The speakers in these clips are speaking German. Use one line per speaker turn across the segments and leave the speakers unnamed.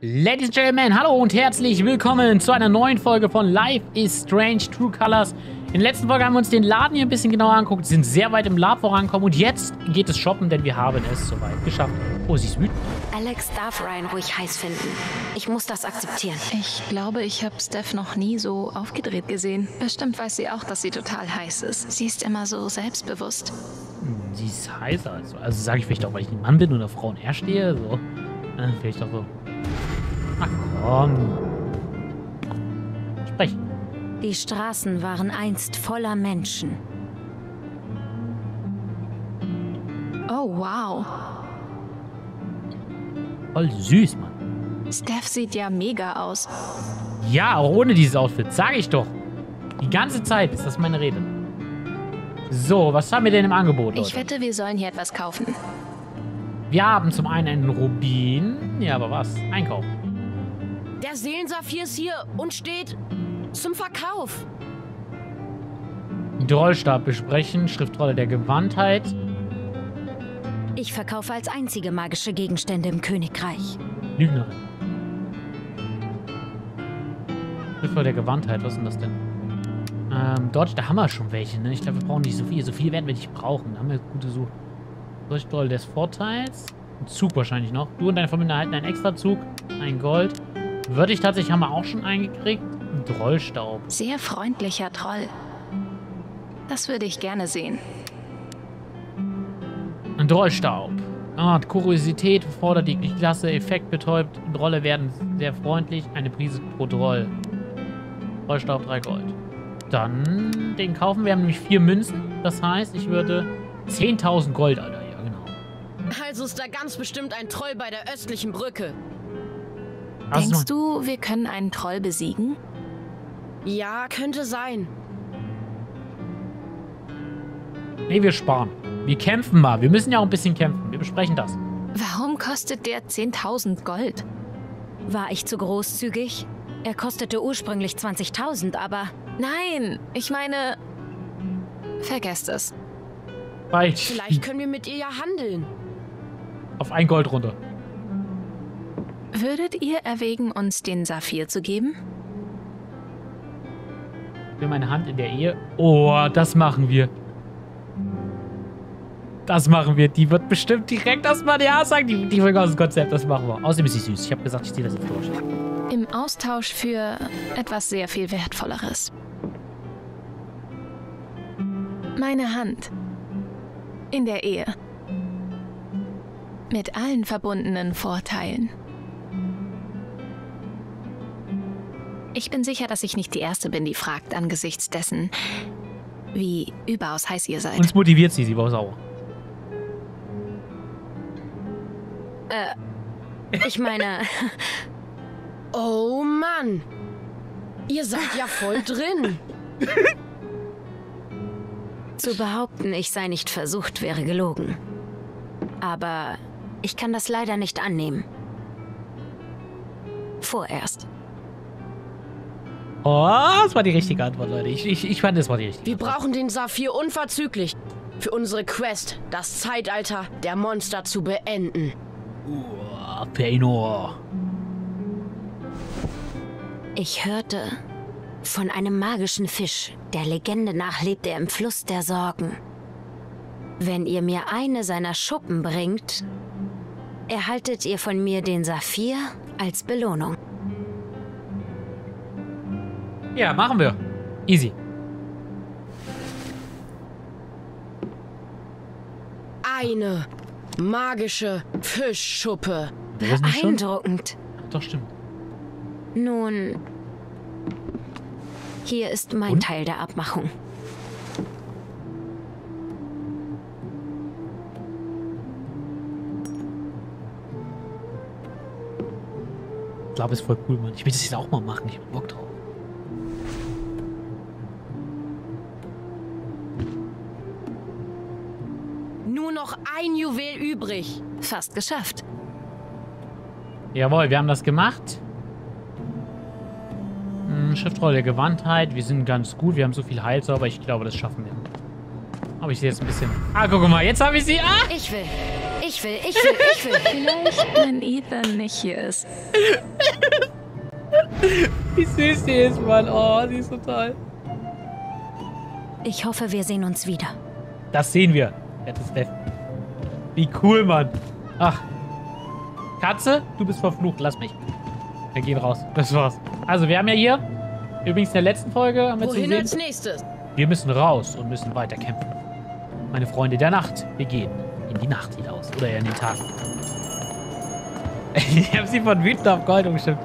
Ladies and Gentlemen, hallo und herzlich willkommen zu einer neuen Folge von Life is Strange True Colors. In der letzten Folge haben wir uns den Laden hier ein bisschen genauer angeguckt, sind sehr weit im Lab vorangekommen und jetzt geht es shoppen, denn wir haben es soweit geschafft. Oh, sie ist wütend.
Alex darf Ryan ruhig heiß finden. Ich muss das akzeptieren.
Ich glaube, ich habe Steph noch nie so aufgedreht gesehen. Bestimmt weiß sie auch, dass sie total heiß ist. Sie ist immer so selbstbewusst.
Sie ist heißer. Also sage ich vielleicht auch, weil ich ein Mann bin und auf Frauen eher stehe. So. Vielleicht auch so. Ach komm. Sprech.
Die Straßen waren einst voller Menschen.
Oh, wow.
Voll süß, Mann.
Steph sieht ja mega aus.
Ja, auch ohne dieses Outfit, sage ich doch. Die ganze Zeit ist das meine Rede. So, was haben wir denn im Angebot, Leute?
Ich wette, wir sollen hier etwas kaufen.
Wir haben zum einen einen Rubin. Ja, aber was? Einkaufen.
Der Seelensaphir ist hier und steht zum Verkauf.
Drollstab besprechen, Schriftrolle der Gewandtheit.
Ich verkaufe als einzige magische Gegenstände im Königreich.
Lügnerin. Schriftrolle der Gewandtheit, was ist denn das denn? Dort, da haben wir schon welche, ne? Ich glaube, wir brauchen nicht so viel. So viel werden wir nicht brauchen. Da haben wir gute Suche. Schriftrolle des Vorteils. Ein Zug wahrscheinlich noch. Du und deine Familie erhalten einen Extrazug. Ein Gold. Würde ich tatsächlich, haben wir auch schon eingekriegt. Ein Drollstaub.
Sehr freundlicher Troll. Das würde ich gerne sehen.
Ein Drollstaub. Kuriosität fordert die Klasse, Effekt betäubt. Drolle werden sehr freundlich. Eine Prise pro Droll. Drollstaub 3 Gold. Dann den kaufen. Wir haben nämlich 4 Münzen. Das heißt, ich würde 10.000 Gold, Alter. Ja, genau.
Also ist da ganz bestimmt ein Troll bei der östlichen Brücke.
Denkst du, wir können einen Troll besiegen?
Ja, könnte sein.
Nee, wir sparen. Wir kämpfen mal. Wir müssen ja auch ein bisschen kämpfen. Wir besprechen das.
Warum kostet der 10.000 Gold?
War ich zu großzügig? Er kostete ursprünglich 20.000, aber...
Nein, ich meine... Vergesst es.
Falsch.
Vielleicht können wir mit ihr ja handeln.
Auf 1 Gold runter.
Würdet ihr erwägen, uns den Saphir zu geben?
Für meine Hand in der Ehe. Oh, das machen wir. Das machen wir. Die wird bestimmt direkt erstmal ja sagen. Die bringt aus dem Konzept. Das machen wir. Außerdem ist sie süß. Ich habe gesagt, ich ziehe das jetzt durch.
Im Austausch für etwas sehr viel Wertvolleres. Meine Hand. In der Ehe. Mit allen verbundenen Vorteilen. Ich bin sicher, dass ich nicht die Erste bin, die fragt, angesichts dessen, wie überaus heiß ihr seid.
Uns motiviert sie. Sie war sauer.
Ich meine...
Oh Mann. Ihr seid ja voll drin.
Zu behaupten, ich sei nicht versucht, wäre gelogen. Aber ich kann das leider nicht annehmen. Vorerst.
Oh, das war die richtige Antwort, Leute. Ich fand, das war die richtige
Wir brauchen den Saphir unverzüglich. Für unsere Quest, das Zeitalter der Monster zu beenden.
Feanor.
Ich hörte von einem magischen Fisch. Der Legende nach lebt er im Fluss der Sorgen. Wenn ihr mir eine seiner Schuppen bringt, erhaltet ihr von mir den Saphir als Belohnung.
Ja, machen wir. Easy.
Eine magische Fischschuppe.
Beeindruckend.
Doch, stimmt.
Nun, hier ist mein Teil der Abmachung.
Ich glaube, es ist voll cool, Mann. Ich will das jetzt auch mal machen. Ich hab Bock drauf.
Nur noch ein Juwel übrig.
Fast geschafft.
Jawohl, wir haben das gemacht. Schriftrolle der Gewandtheit. Wir sind ganz gut. Wir haben so viel Heilzauber. Ich glaube, das schaffen wir. Habe ich sie jetzt ein bisschen... Ah, guck mal, jetzt habe ich sie. Ah!
Ich will.
Vielleicht, wenn Ethan nicht hier ist.
Wie süß die ist, Mann. Oh, sie ist so toll.
Ich hoffe, wir sehen uns wieder.
Das sehen wir. Wie cool, Mann. Ach. Katze, du bist verflucht. Lass mich. Wir gehen raus. Das war's. Also, wir haben ja hier... Übrigens in der letzten Folge haben wir zu
Wohin
sehen...
als nächstes?
Wir müssen raus und müssen weiter kämpfen. Meine Freunde der Nacht. Wir gehen in die Nacht hinaus. Oder eher in den Tag. Ich habe sie von wütend auf Gold umgestimmt.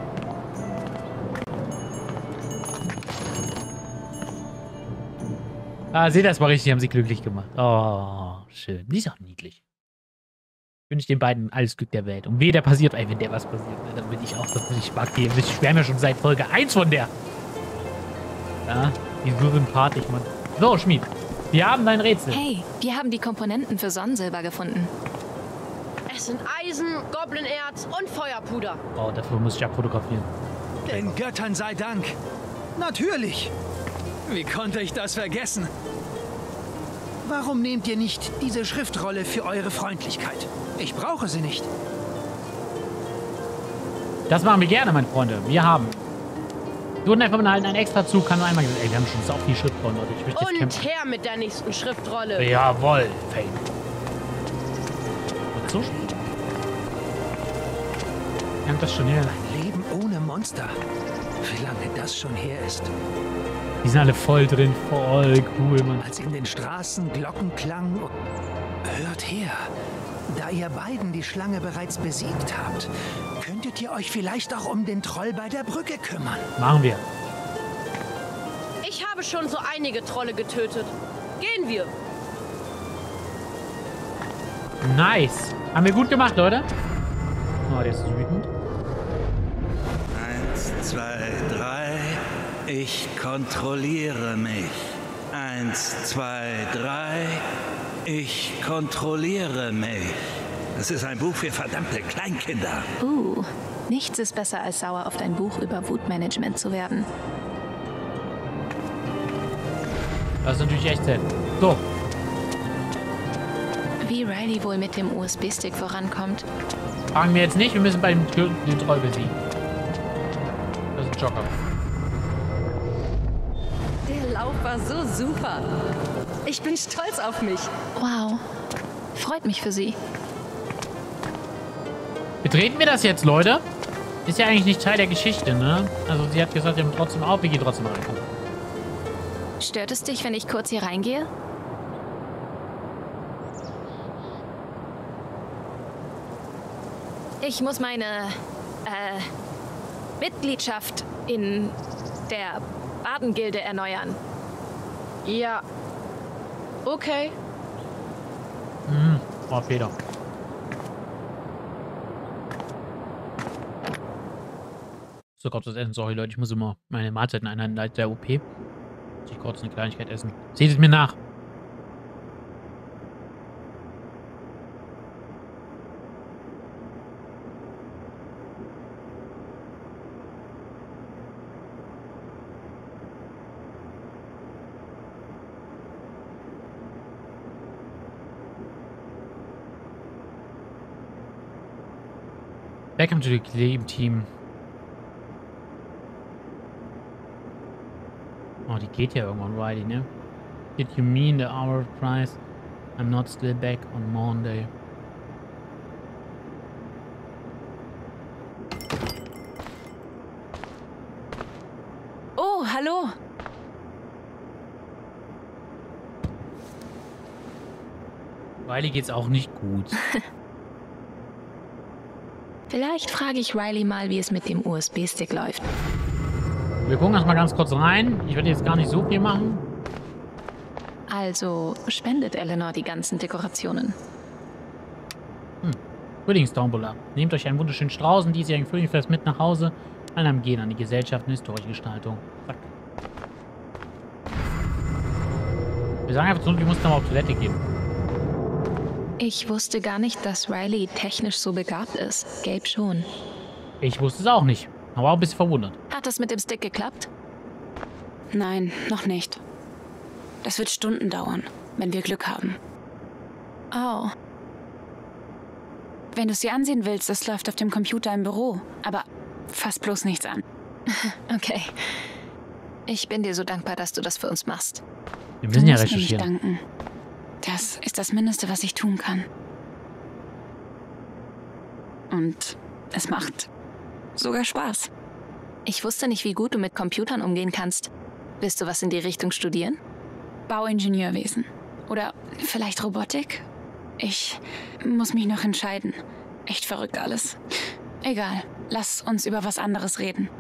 Ah, seht das mal richtig. Haben sie glücklich gemacht. Oh, schön. Die ist auch niedlich. Ich wünsche den beiden alles Glück der Welt. Und wehe, der passiert. Ey, wenn der was passiert, dann bin ich auch... Ich mag die. Ich schwärme ja schon seit Folge 1 von der. Ja, die ist so sympathisch, Mann. So, Schmied. Wir haben dein Rätsel.
Hey, wir haben die Komponenten für Sonnensilber gefunden.
Es sind Eisen, Goblinerz und Feuerpuder.
Oh, dafür muss ich abfotografieren.
Den Göttern sei Dank. Natürlich. Wie konnte ich das vergessen? Warum nehmt ihr nicht diese Schriftrolle für eure Freundlichkeit? Ich brauche sie nicht.
Das machen wir gerne, meine Freunde. Wir haben... Du und einfach mal einen extra Zug, kann nur einmal gesagt. Ey, wir haben schon so viel Schriftrollen, Leute. Ich möchte jetzt
Und
kämpfen.
her mit der nächsten Schriftrolle.
Jawohl, Fame. Und so spät. Wir haben das schon her.
Ein Leben ohne Monster. Wie lange das schon her ist.
Die sind alle voll drin. Voll cool, Mann.
Als in den Straßen Glocken klangen. Hört her. Da ihr beiden die Schlange bereits besiegt habt, könntet ihr euch vielleicht auch um den Troll bei der Brücke kümmern.
Machen wir.
Ich habe schon so einige Trolle getötet. Gehen wir.
Nice. Haben wir gut gemacht, Leute. Oh, der ist wütend.
1, 2, 3. Ich kontrolliere mich. 1, 2, 3. Ich kontrolliere mich. Das ist ein Buch für verdammte Kleinkinder.
Nichts ist besser, als sauer auf dein Buch über Wutmanagement zu werden.
Das ist natürlich echt sehr. So.
Wie Riley wohl mit dem USB-Stick vorankommt?
Fragen wir jetzt nicht. Wir müssen bei dem den Troll besiegen. Das ist ein Joker.
Der Lauf war so super. Ich bin stolz auf mich.
Wow. Freut mich für Sie.
Betreten wir das jetzt, Leute? Ist ja eigentlich nicht Teil der Geschichte, ne? Also sie hat gesagt, wir haben trotzdem auf, wir gehen trotzdem rein.
Stört es dich, wenn ich kurz hier reingehe? Ich muss meine Mitgliedschaft in der Badengilde erneuern.
Ja. Okay.
Oh, Feder. So, kurz das Essen. Sorry, Leute, ich muss immer meine Mahlzeiten einhalten seit der OP. Muss ich kurz eine Kleinigkeit essen. Seht es mir nach. Welcome to the Game Team. Oh, die geht ja irgendwann, Riley, ne? Did you mean the hour price? I'm not still back on Monday.
Oh, hallo.
Riley geht's auch nicht gut.
Vielleicht frage ich Riley mal, wie es mit dem USB-Stick läuft.
Wir gucken erstmal ganz kurz rein. Ich werde jetzt gar nicht so viel machen.
Also spendet Eleanor die ganzen Dekorationen.
Frühlingstombola. Nehmt euch einen wunderschönen Strauß und diesjährigen Frühlingsfest mit nach Hause. Einem Gehen an die Gesellschaft und historische Gestaltung. Zack. Wir sagen einfach zurück, wir mussten aber auf Toilette gehen.
Ich wusste gar nicht, dass Riley technisch so begabt ist. Gabe schon.
Ich wusste es auch nicht. Aber auch ein bisschen verwundert.
Hat das mit dem Stick geklappt?
Nein, noch nicht. Das wird Stunden dauern.
wenn wir Glück haben. Oh. Wenn du es dir ansehen willst, das läuft auf dem Computer im Büro. Aber fass bloß nichts an.
Okay. Ich bin dir so dankbar, dass du das für uns machst.
Wir müssen ja
Du musst mir nicht
recherchieren.
danken. Das ist das Mindeste, was ich tun kann. Und es macht sogar Spaß.
Ich wusste nicht, wie gut du mit Computern umgehen kannst. Willst du was in die Richtung studieren?
Bauingenieurwesen. Oder vielleicht Robotik? Ich muss mich noch entscheiden. Echt verrückt alles. Egal, lass uns über was anderes reden.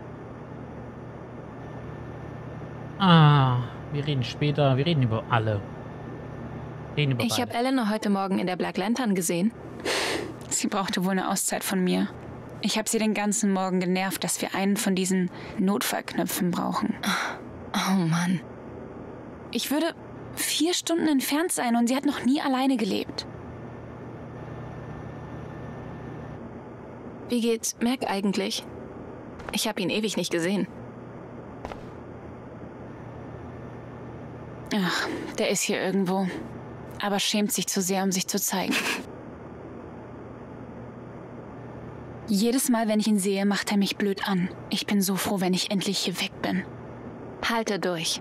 Ah, wir reden später. Wir reden über alle. Reden über
Ich habe
beide.
Eleanor heute Morgen in der Black Lantern gesehen.
Sie brauchte wohl eine Auszeit von mir. Ich habe sie den ganzen Morgen genervt, dass wir einen von diesen Notfallknöpfen brauchen.
Oh Mann.
Ich würde 4 Stunden entfernt sein und sie hat noch nie alleine gelebt.
Wie geht's Mac eigentlich? Ich habe ihn ewig nicht gesehen.
Ach, der ist hier irgendwo. Aber schämt sich zu sehr, um sich zu zeigen. Jedes Mal, wenn ich ihn sehe, macht er mich blöd an. Ich bin so froh, wenn ich endlich hier weg bin.
Halte durch.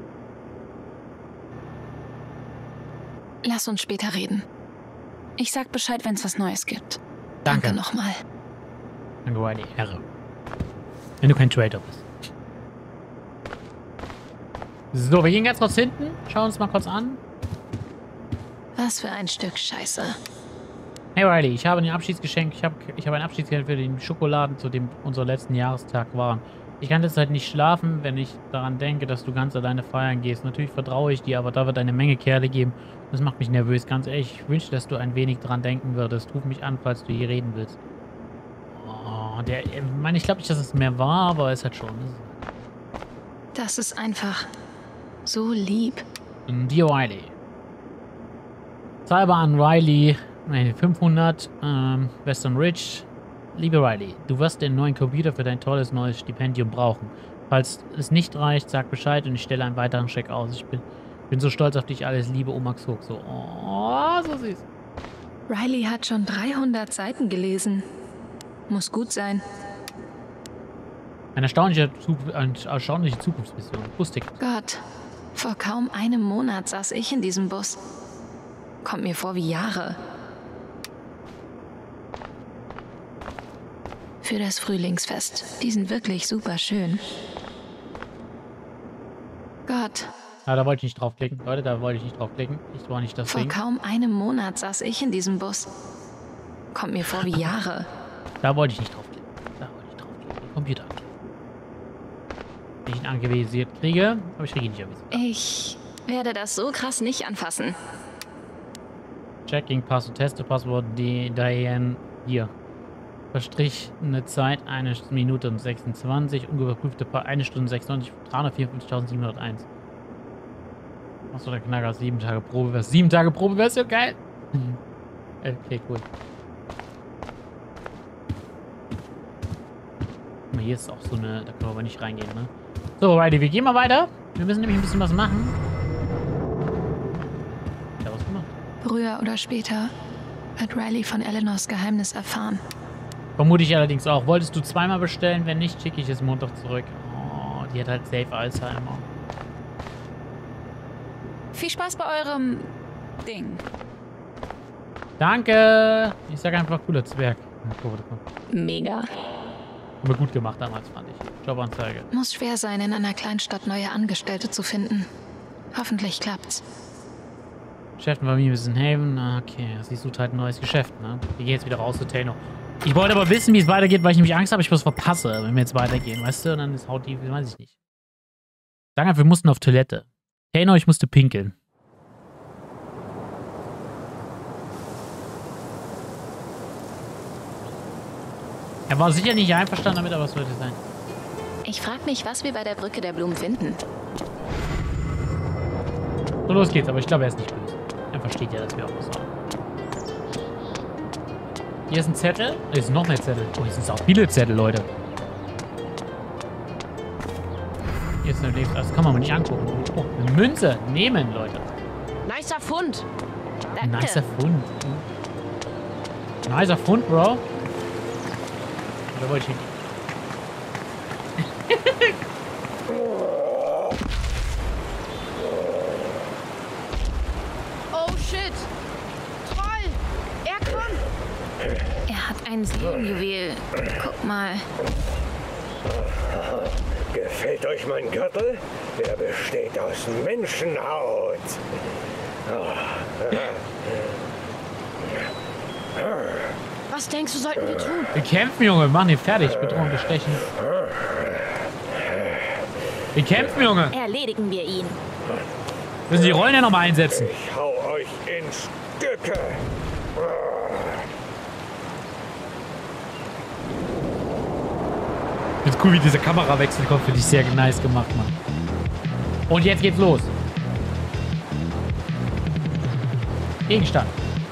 Lass uns später reden.
Ich sag Bescheid, wenn es was Neues gibt.
Danke.
nochmal.
Danke, Riley. Ehre. Wenn du kein Trader bist. So, wir gehen ganz kurz hinten. Schauen uns mal kurz an.
Was für ein Stück Scheiße.
Hey Riley, ich habe ein Abschiedsgeschenk. Ich habe ein Abschiedsgeschenk für den Schokoladen, zu dem unser letzten Jahrestag waren. Ich kann derzeit nicht schlafen, wenn ich daran denke, dass du ganz alleine feiern gehst. Natürlich vertraue ich dir, aber da wird eine Menge Kerle geben. Das macht mich nervös. Ganz ehrlich, ich wünsche, dass du ein wenig dran denken würdest. Ruf mich an, falls du hier reden willst. Oh, ich meine, ich glaube nicht, dass es mehr war, aber es hat schon.
Das ist einfach so lieb.
Dear Riley. Cyber an Riley. 500. Western Ridge. Liebe Riley, du wirst den neuen Computer für dein tolles neues Stipendium brauchen. Falls es nicht reicht, sag Bescheid und ich stelle einen weiteren Scheck aus. Ich bin so stolz auf dich. Alles Liebe, Max Hook. So, oh, so süß.
Riley hat schon 300 Seiten gelesen. Muss gut sein.
Eine erstaunliche Zukunftsvision. Bustick.
Gott, vor kaum einem Monat saß ich in diesem Bus. Kommt mir vor wie Jahre. Für das Frühlingsfest. Die sind wirklich super schön. Gott.
Ja, da wollte ich nicht draufklicken. Leute, da wollte ich nicht draufklicken. Ich war nicht das
Vor
Ding.
kaum einem Monat saß ich in diesem Bus. Kommt mir vor wie Jahre.
Da wollte ich nicht draufklicken. Da wollte ich draufklicken. Den Computer anklicken. Wenn ich ihn angevisiert kriege, aber ich kriege ihn nicht avisiert.
Ich werde das so krass nicht anfassen.
Checking Passwort, Teste Passwort, Diane, hier. Verstrichene Zeit 1 Minute und 26, ungeprüfte 1 Stunde 96, 354.701. Achso, der Knacker, 7 Tage Probeversion. 7 Tage Probeversion, geil! Okay, cool. Guck mal, hier ist auch so eine, da können wir aber nicht reingehen, ne? So, Riley, wir gehen mal weiter. Wir müssen nämlich ein bisschen was machen. Ich hab was gemacht.
Früher oder später wird Riley von Eleanors Geheimnis erfahren.
Vermute ich allerdings auch. Wolltest du zweimal bestellen? Wenn nicht, schicke ich es Montag zurück. Oh, die hat halt safe Alzheimer.
Viel Spaß bei eurem Ding.
Danke! Ich sag einfach cooler Zwerg.
Mega.
Aber gut gemacht damals, fand ich. Jobanzeige.
Muss schwer sein, in einer Kleinstadt neue Angestellte zu finden. Hoffentlich klappt's.
Geschäftenfamilie ist in Haven. Okay, sie sucht halt ein neues Geschäft, ne? Wir gehen jetzt wieder raus zu Tano. Ich wollte aber wissen, wie es weitergeht, weil ich nämlich Angst habe, ich was verpasse, wenn wir jetzt weitergehen, weißt du? Und dann ist haut die, weiß ich nicht. Sagen wir, wir mussten auf Toilette. Tano, ich musste pinkeln. Er war sicher nicht einverstanden damit, aber es sollte sein.
Ich frag mich, was wir bei der Brücke der Blumen finden.
So, los geht's, aber ich glaube, er ist nicht böse. Er versteht ja, dass wir auch was haben. Hier ist ein Zettel. Hier ist noch mehr Zettel. Oh, hier sind auch viele Zettel, Leute. Hier ist eine Lebens... Das kann man mal nicht angucken. Oh, eine Münze. Nehmen, Leute.
Nicer Fund.
Danke.
Nicer Fund. Nicer Fund, Bro. Oder wollte ich hin?
Oh shit. Troll. Er kommt.
Er hat ein Seelenjuwel. Guck mal.
Gefällt euch mein Gürtel? Er besteht aus Menschenhaut.
Was denkst du, sollten wir tun?
Wir kämpfen, Junge. Machen ihn fertig. Bedrohen, bestechen. Wir kämpfen, Junge.
Erledigen wir ihn.
Müssen die Rollen ja nochmal einsetzen.
Ich hau euch in Stücke.
Ist cool, wie dieser Kamerawechsel kommt. Finde ich sehr nice gemacht, Mann. Und jetzt geht's los. Gegenstand.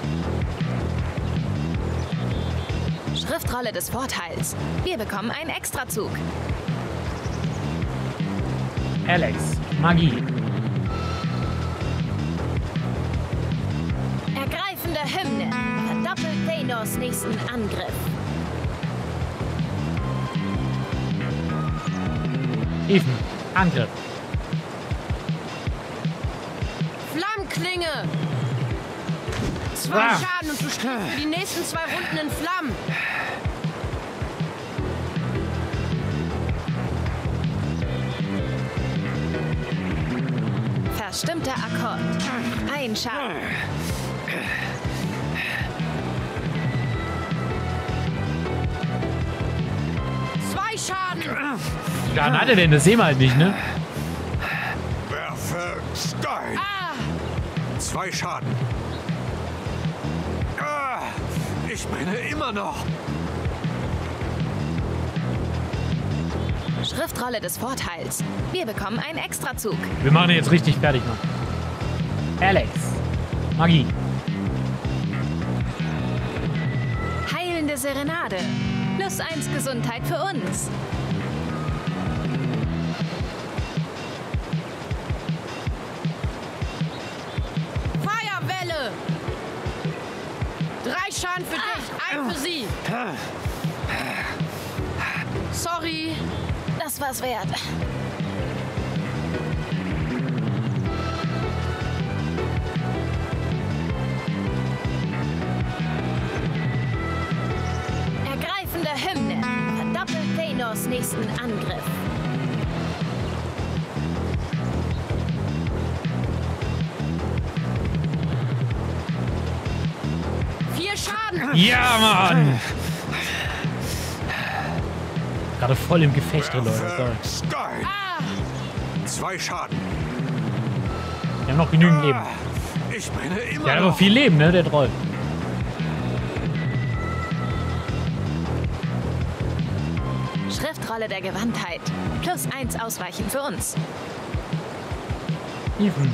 Schriftrolle des Vorteils. Wir bekommen einen Extrazug.
Alex. Magie.
Ergreifende Hymne. Verdoppelt Thanos nächsten Angriff.
Ethan. Angriff.
Flammklinge. 2
Ah.
Schaden und du stehst für die nächsten 2 Runden in Flammen.
Verstimmter Akkord. Ein Schaden.
Schaden.
Schaden hat er denn? Das sehen wir halt nicht, ne?
Werfe Stein. 2 Schaden. Ich brenne immer noch.
Schriftrolle des Vorteils. Wir bekommen einen Extrazug.
Wir machen ihn jetzt richtig fertig, Mann. Alex. Magie.
Heilende Serenade. +1 Gesundheit für uns.
Feuerwelle. 3 Schaden für dich, 1 für sie. Sorry.
Das war's wert. Ergreifende Hymne. Verdoppelt Thanos nächsten Angriff.
Schaden.
Ja, Mann! Gerade voll im Gefecht, Leute.
Stein. 2 Schaden.
Wir haben noch genügend Leben.
Ich brenne immer
Der hat aber
noch.
viel Leben, ne, der Troll.
Schriftrolle der Gewandtheit. +1 Ausweichen für uns.
Ethan.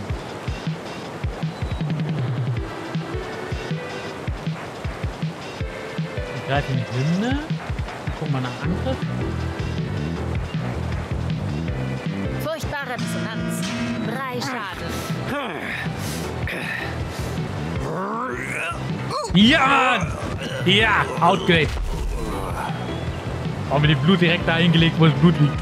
Wir greifen die Hymne. Gucken wir nach Angriff.
Furchtbare Dissonanz. 3 Schaden.
Ja, Mann! Ja, outgrade. Auch mit dem Blut direkt da hingelegt, wo das Blut liegt.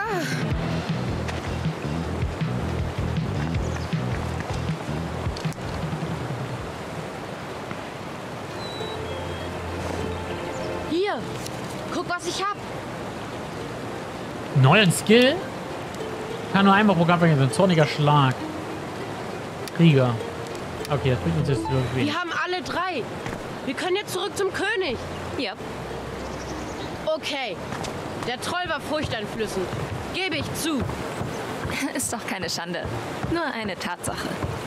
Hier, guck, was ich hab.
Neuen Skill? Kann nur einmal Programm bringen, so ein zorniger Schlag. Krieger. Okay, das bringt uns jetzt irgendwie.
Wir haben alle 3. Wir können jetzt zurück zum König.
Ja.
Okay. Der Troll war furchteinflößend. Gebe ich zu.
Ist doch keine Schande. Nur eine Tatsache.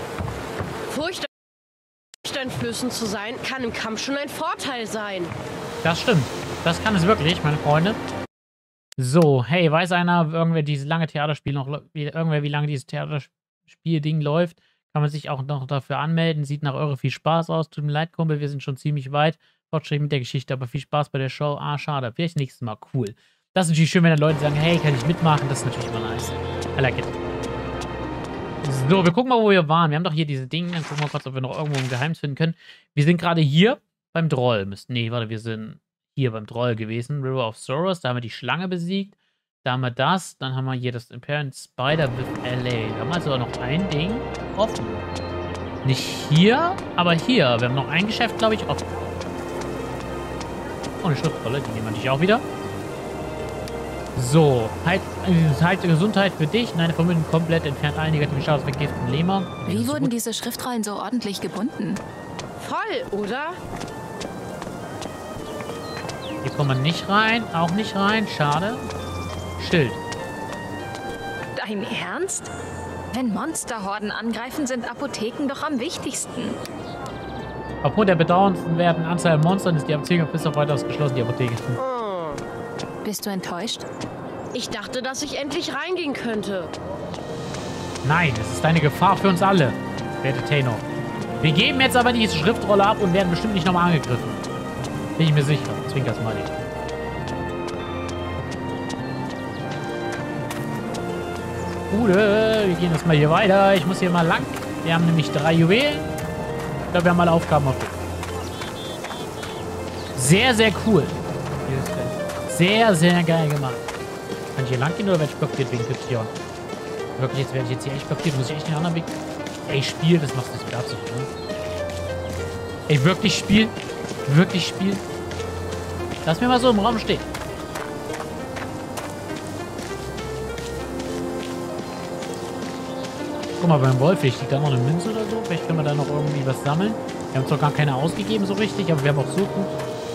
Furchteinflößend zu sein, kann im Kampf schon ein Vorteil sein.
Das stimmt. Das kann es wirklich, meine Freunde. So, hey, weiß einer, irgendwer dieses lange Theaterspiel noch, wie lange dieses Theaterspiel-Ding läuft? Kann man sich auch noch dafür anmelden. Sieht nach eure viel Spaß aus. Tut mir leid, Kumpel, wir sind schon ziemlich weit. Fortschritt mit der Geschichte, aber viel Spaß bei der Show. Ah, schade. Vielleicht nächstes Mal. Cool. Das ist natürlich schön, wenn dann Leute sagen, hey, kann ich mitmachen? Das ist natürlich immer nice. I like it. So, wir gucken mal, wo wir waren. Wir haben doch hier diese Dinge. Dann gucken wir kurz, ob wir noch irgendwo ein Geheimnis finden können. Wir sind gerade hier beim Droll. Nee, warte, wir sind hier beim Droll gewesen. River of Sorrows. Da haben wir die Schlange besiegt. Da haben wir das. Dann haben wir hier das Imperial Spider with LA. Da haben wir also noch ein Ding offen. Nicht hier, aber hier. Wir haben noch ein Geschäft, glaube ich, offen. Oh, eine Schriftrolle. Die nehmen wir natürlich auch wieder. So, Gesundheit für dich. Nein, Vermögen komplett entfernt allen negativen Schaden, vergiften Lähmer.
Wie wurden diese Schriftrollen so ordentlich gebunden?
Voll, oder?
Hier kommen wir nicht rein. Auch nicht rein. Schade. Schild.
Dein Ernst? Wenn Monsterhorden angreifen, sind Apotheken doch am wichtigsten.
Aufgrund der bedauernswerten Anzahl an Monstern ist die Apotheke bis auf weiteres geschlossen, die Apotheke.
Bist du enttäuscht?
Ich dachte, dass ich endlich reingehen könnte.
Nein, es ist eine Gefahr für uns alle, werte Tenno. Wir geben jetzt aber diese Schriftrolle ab und werden bestimmt nicht nochmal angegriffen. Bin ich mir sicher. Zwinker's mal nicht. Gute, wir gehen jetzt mal hier weiter. Ich muss hier mal lang. Wir haben nämlich 3 Juwelen. Ich glaube, wir haben alle Aufgaben auf. Sehr, sehr cool. Sehr, sehr geil gemacht. Kann ich hier lang gehen oder werde ich blockiert wegen Kryption? Wirklich, jetzt werde ich jetzt hier echt blockiert. Muss ich echt den anderen Weg... Ey, Spiel, das machst du nicht mit Absicht, ne? Ey, wirklich Spiel? Wirklich Spiel? Lass mir mal so im Raum stehen. Guck mal, beim Wolf, liegt da noch eine Münze oder so? Vielleicht können wir da noch irgendwie was sammeln. Wir haben zwar gar keine ausgegeben so richtig, aber wir haben auch so gut...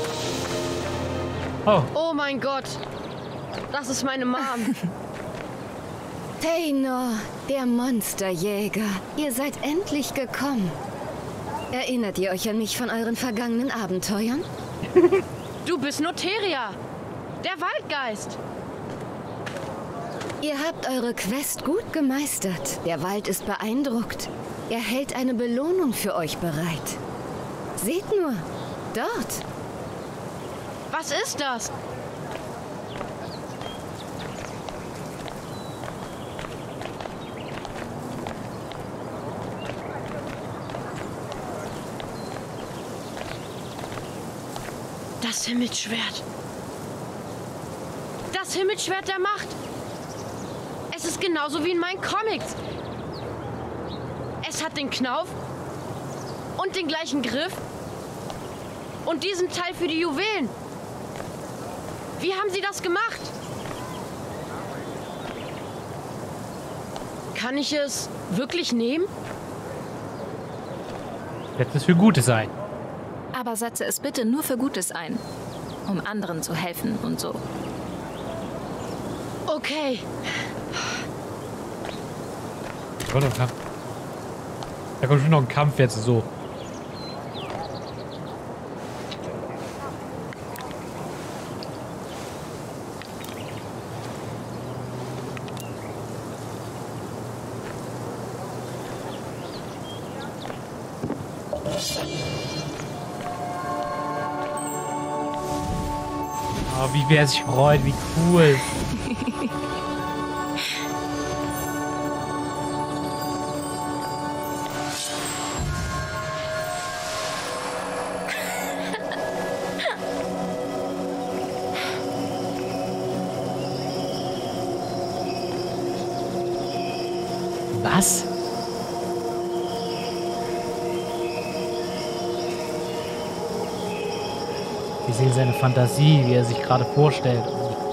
Oh.
Oh mein Gott. Das ist meine Mom.
Tenno, der Monsterjäger. Ihr seid endlich gekommen. Erinnert ihr euch an mich von euren vergangenen Abenteuern?
Du bist Noteria. Der Waldgeist.
Ihr habt eure Quest gut gemeistert. Der Wald ist beeindruckt. Er hält eine Belohnung für euch bereit. Seht nur, dort.
Was ist das? Das Himmelsschwert. Das Himmelsschwert der Macht. Es ist genauso wie in meinen Comics. Es hat den Knauf und den gleichen Griff und diesen Teil für die Juwelen. Wie haben Sie das gemacht? Kann ich es wirklich nehmen?
Wird es für Gutes sein.
Aber setze es bitte nur für Gutes ein, um anderen zu helfen und so.
Okay.
Da kommt noch ein Kampf. Da kommt schon noch ein Kampf jetzt so. Oh, wie wer sich freut, wie cool. Was? Wir sehen seine Fantasie, wie er sich gerade vorstellt.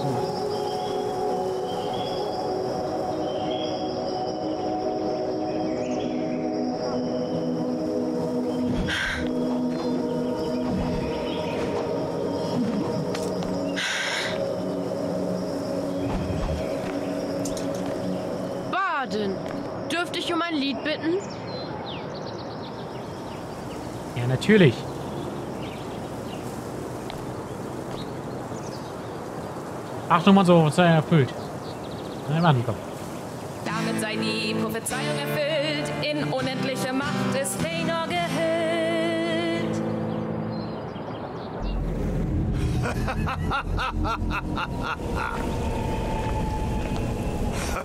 Baden, dürfte ich um ein Lied bitten?
Ja, natürlich. Achtung, mal so, sei erfüllt. Nein, warte, komm.
Damit sei die Prophezeiung erfüllt, in unendliche Macht ist Tenno gehüllt.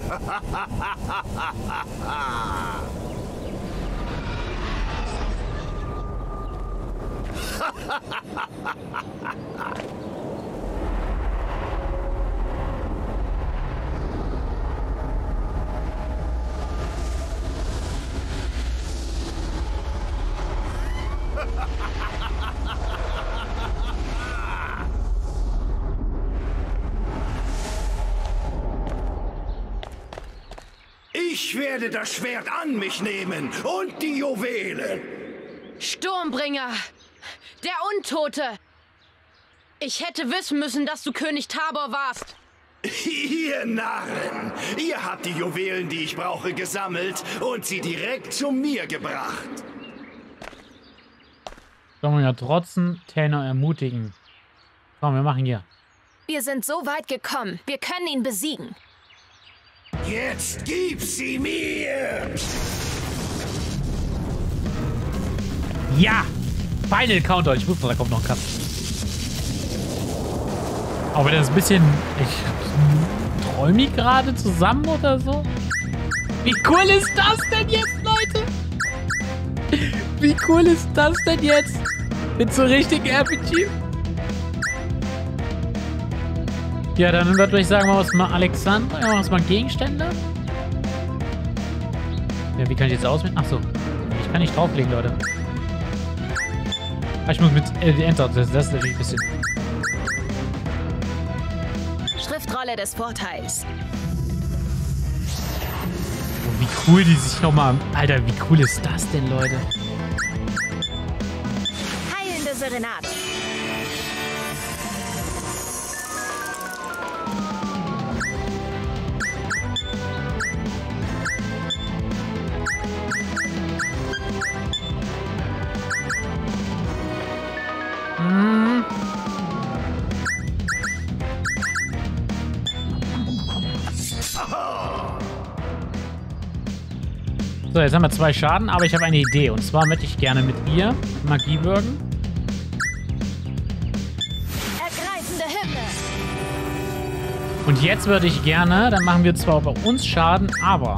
Ich werde das Schwert an mich nehmen und die Juwelen.
Sturmbringer! Der Untote! Ich hätte wissen müssen, dass du König Tabor warst.
Ihr Narren! Ihr habt die Juwelen, die ich brauche, gesammelt und sie direkt zu mir gebracht.
Sturmbringer trotzen, Tenor ermutigen. Komm, wir machen hier.
Wir sind so weit gekommen. Wir können ihn besiegen.
Jetzt gib sie mir!
Ja! Final Counter. Ich wusste, da kommt noch ein Cut. Aber das ist ein bisschen... Ich träume ich gerade zusammen oder so? Wie cool ist das denn jetzt, Leute? Wie cool ist das denn jetzt? Mit so richtigen RPG? Ja, dann würde ich sagen, machen wir mal Alexander. Ja, machen wir mal Gegenstände. Ja, wie kann ich jetzt auswählen? Achso. Ich kann nicht drauflegen, Leute. Ich muss mit Enter. Das ist natürlich ein bisschen...
Schriftrolle des Vorteils.
Oh, wie cool die sich nochmal... Alter, wie cool ist das denn, Leute?
Heilende Serenade.
So, jetzt haben wir 2 Schaden, aber ich habe eine Idee. Und zwar möchte ich gerne mit ihr Magie wirken.
Ergreifende Hymne.
Und jetzt würde ich gerne, dann machen wir zwar bei uns Schaden, aber...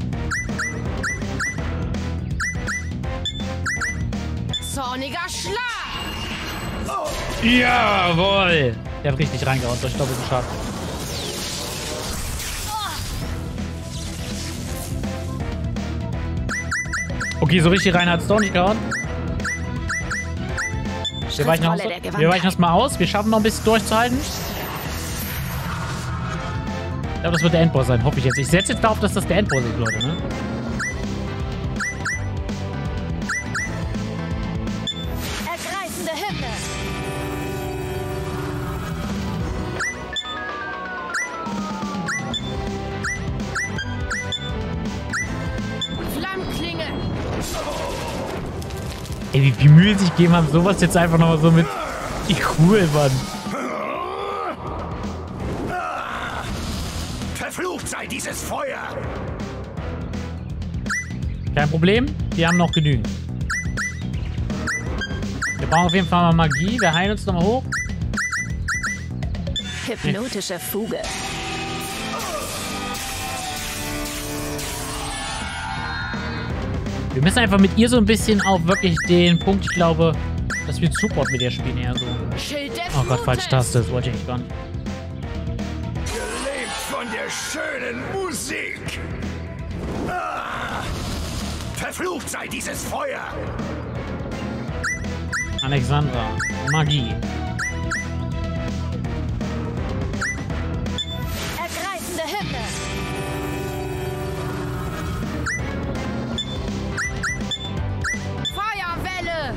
Zorniger Schlag!
Jawohl! Der hat richtig reingehauen, durch doppelten Schaden. Okay, so richtig rein hat es doch nicht gehauen. Wir weichen das mal aus. Wir schaffen noch ein bisschen durchzuhalten. Ich glaube, das wird der Endboss sein, hoffe ich jetzt. Ich setze jetzt darauf, dass das der Endboss ist, Leute, ne?
Ergreifende Hymne.
Flammklinge!
Ey, wie viel Mühe sich gegeben haben, sowas jetzt einfach nochmal so mit... Wie cool, Mann.
Verflucht sei dieses Feuer!
Kein Problem, wir haben noch genügend. Wir brauchen auf jeden Fall mal Magie. Wir heilen uns nochmal hoch.
Hypnotische Fuge.
Wir müssen einfach mit ihr so ein bisschen auf wirklich den Punkt, ich glaube, dass wir Support mit ihr spielen eher so. Oh Gott, falsche Taste, das wollte ich gar nicht.
Gelebt von der schönen Musik! Verflucht sei dieses Feuer!
Alexandra, Magie.
Ergreifende Hymne.
Feuerwelle!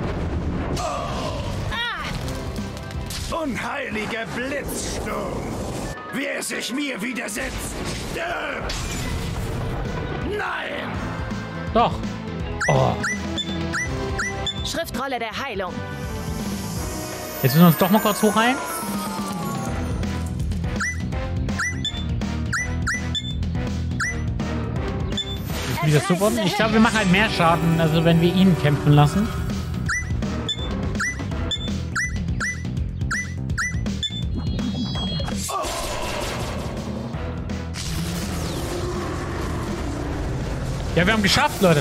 Unheiliger Blitzsturm! Wer sich mir widersetzt, stirbt! Nein!
Doch. Oh.
Schriftrolle der Heilung.
Jetzt müssen wir uns doch mal kurz hochheilen. Jetzt wieder supporten. Ich glaube, wir machen halt mehr Schaden, also wenn wir ihn kämpfen lassen. Ja, wir haben geschafft, Leute.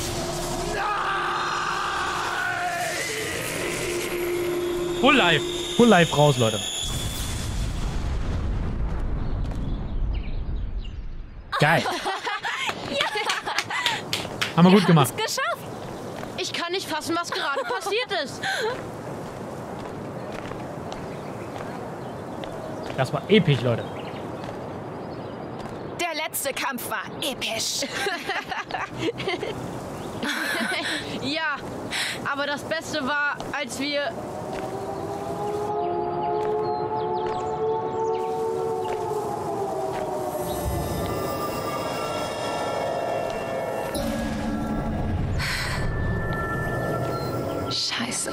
Full live. Full live raus, Leute. Geil. Haben wir gut gemacht.
Geschafft. Ich kann nicht fassen, was gerade passiert ist.
Das war episch, Leute.
Der letzte Kampf war episch.
Ja, aber das Beste war, als wir...
Scheiße.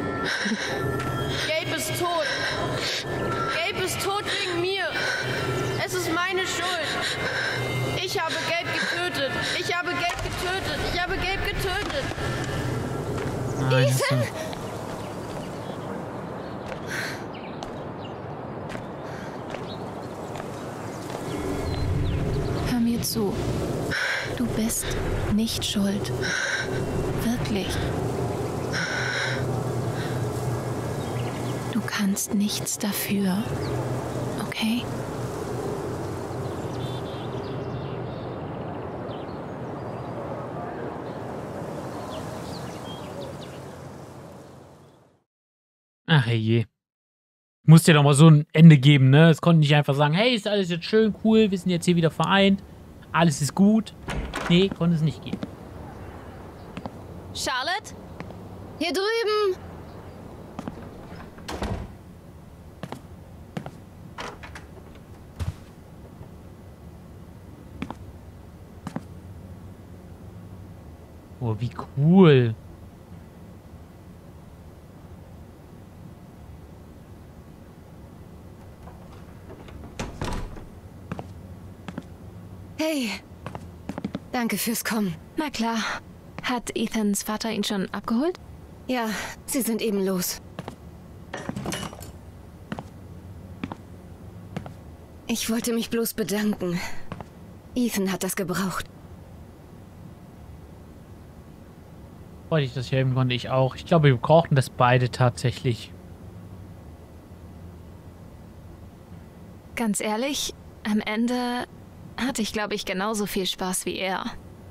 Gabe ist tot. Gabe ist tot wegen mir. Es ist meine Schuld. Ich habe Gabe getötet. Ich habe Gabe getötet. Ich habe Gabe getötet.
Nein,
Ethan!
Hör mir zu. Du bist nicht schuld. Wirklich. Du kannst nichts dafür. Okay?
Ach je. Muss dir doch mal so ein Ende geben, ne? Es konnte nicht einfach sagen, hey, ist alles jetzt schön, cool, wir sind jetzt hier wieder vereint, alles ist gut. Nee, konnte es nicht geben.
Charlotte? Hier drüben.
Oh, wie cool.
Hey. Danke fürs Kommen.
Na klar. Hat Ethans Vater ihn schon abgeholt?
Ja, sie sind eben los. Ich wollte mich bloß bedanken. Ethan hat das gebraucht.
Freut ich das helfen konnte, ich auch. Ich glaube, wir brauchten das beide tatsächlich.
Ganz ehrlich, am Ende hatte ich, glaube ich, genauso viel Spaß wie er.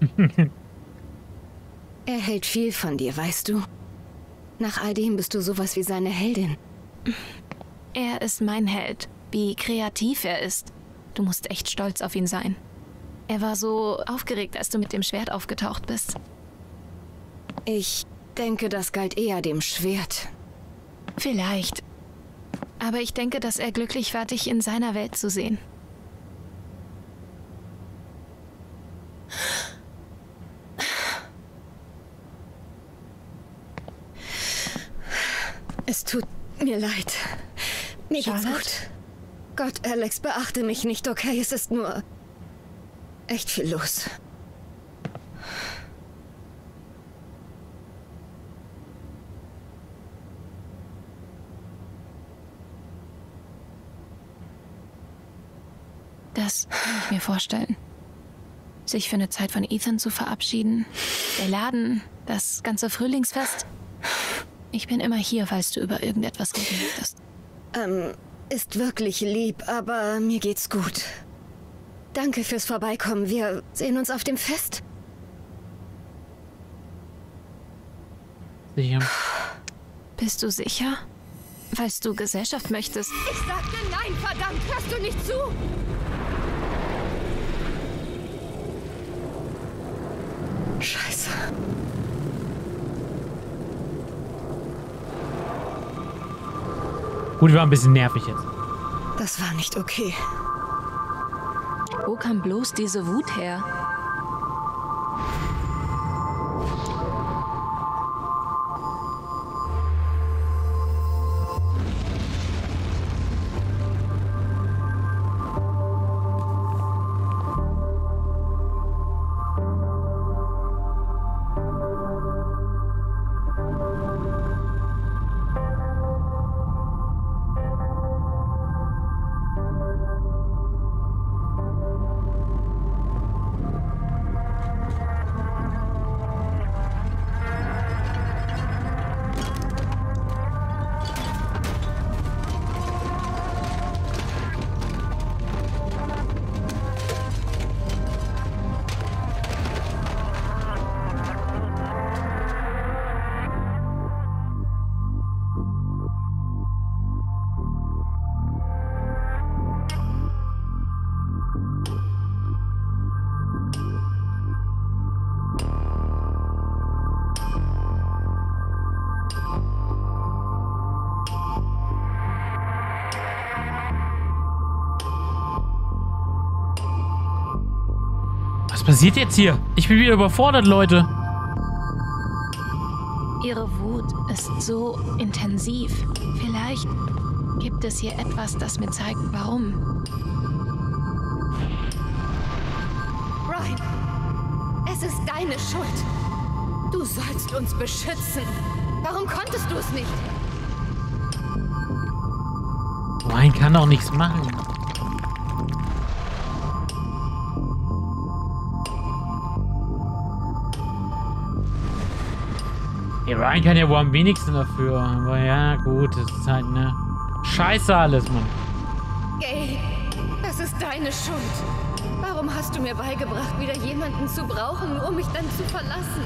Er hält viel von dir, weißt du? Nach all dem bist du sowas wie seine Heldin.
Er ist mein Held. Wie kreativ er ist. Du musst echt stolz auf ihn sein. Er war so aufgeregt, als du mit dem Schwert aufgetaucht bist.
Ich denke, das galt eher dem Schwert.
Vielleicht. Aber ich denke, dass er glücklich war, dich in seiner Welt zu sehen.
Es tut mir leid. Mir geht's
Charlotte?
gut. Gott, Alex, beachte mich nicht, okay? Es ist nur echt viel los.
Das kann ich mir vorstellen. Sich für eine Zeit von Ethan zu verabschieden. Der Laden, das ganze Frühlingsfest. Ich bin immer hier, falls du über irgendetwas reden möchtest.
Ist wirklich lieb, aber mir geht's gut. Danke fürs Vorbeikommen. Wir sehen uns auf dem Fest.
Sicher.
Bist du sicher? Falls du Gesellschaft möchtest.
Ich sagte nein, verdammt! Hörst du nicht zu? Scheiße.
Gut, wir waren ein bisschen nervig jetzt.
Das war nicht okay.
Wo kam bloß diese Wut her?
passiert jetzt hier? Ich bin wieder überfordert, Leute.
Ihre Wut ist so intensiv. Vielleicht gibt es hier etwas, das mir zeigt, warum.
Ryan, es ist deine Schuld. Du sollst uns beschützen. Warum konntest du es nicht?
Ryan kann doch nichts machen. Hey, Ryan kann ja wohl am wenigsten dafür. Aber ja, gut, das ist halt eine Scheiße alles, Mann.
Gabe, das ist deine Schuld. Warum hast du mir beigebracht, wieder jemanden zu brauchen, nur um mich dann zu verlassen?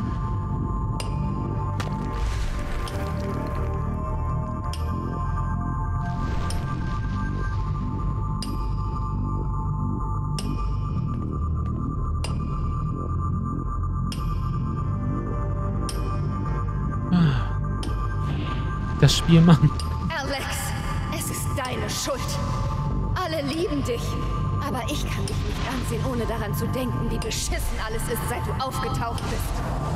Das Spiel machen.
Alex, es ist deine Schuld. Alle lieben dich. Aber ich kann dich nicht ansehen, ohne daran zu denken, wie beschissen alles ist, seit du aufgetaucht bist.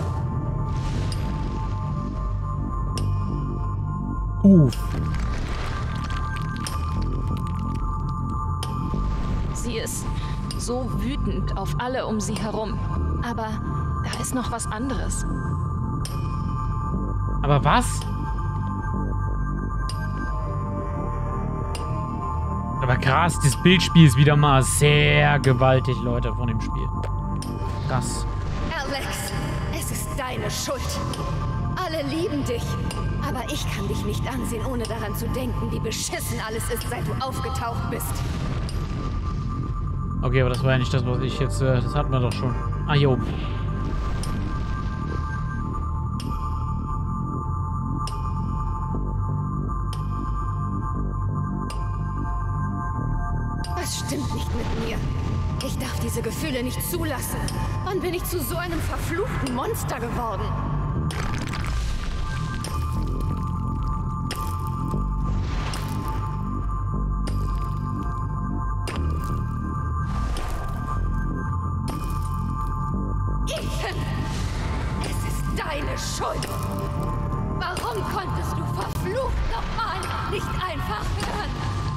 Sie ist so wütend auf alle um sie herum. Aber da ist noch was anderes.
Aber was? Aber krass, das Bildspiel ist wieder mal sehr gewaltig, Leute, von dem Spiel. Krass.
Alex, es ist deine Schuld. Alle lieben dich. Aber ich kann dich nicht ansehen, ohne daran zu denken, wie beschissen alles ist, seit du aufgetaucht bist.
Okay, aber das war ja nicht das, was ich jetzt... das hatten wir doch schon. Ah, hier oben.
Was stimmt nicht mit mir? Ich darf diese Gefühle nicht zulassen. Wann bin ich zu so einem verfluchten Monster geworden? Ethan! Es ist deine Schuld! Warum konntest du verflucht nochmal nicht einfach hören?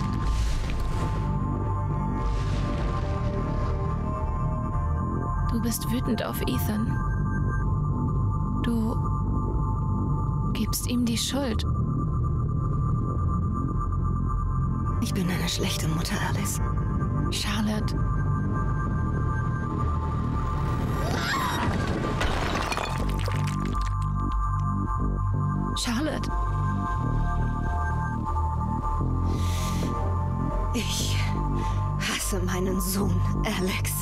Du bist wütend auf Ethan. Du gibst ihm die Schuld.
Ich bin eine schlechte Mutter, Alice.
Charlotte. Charlotte.
Ich hasse meinen Sohn, Alex.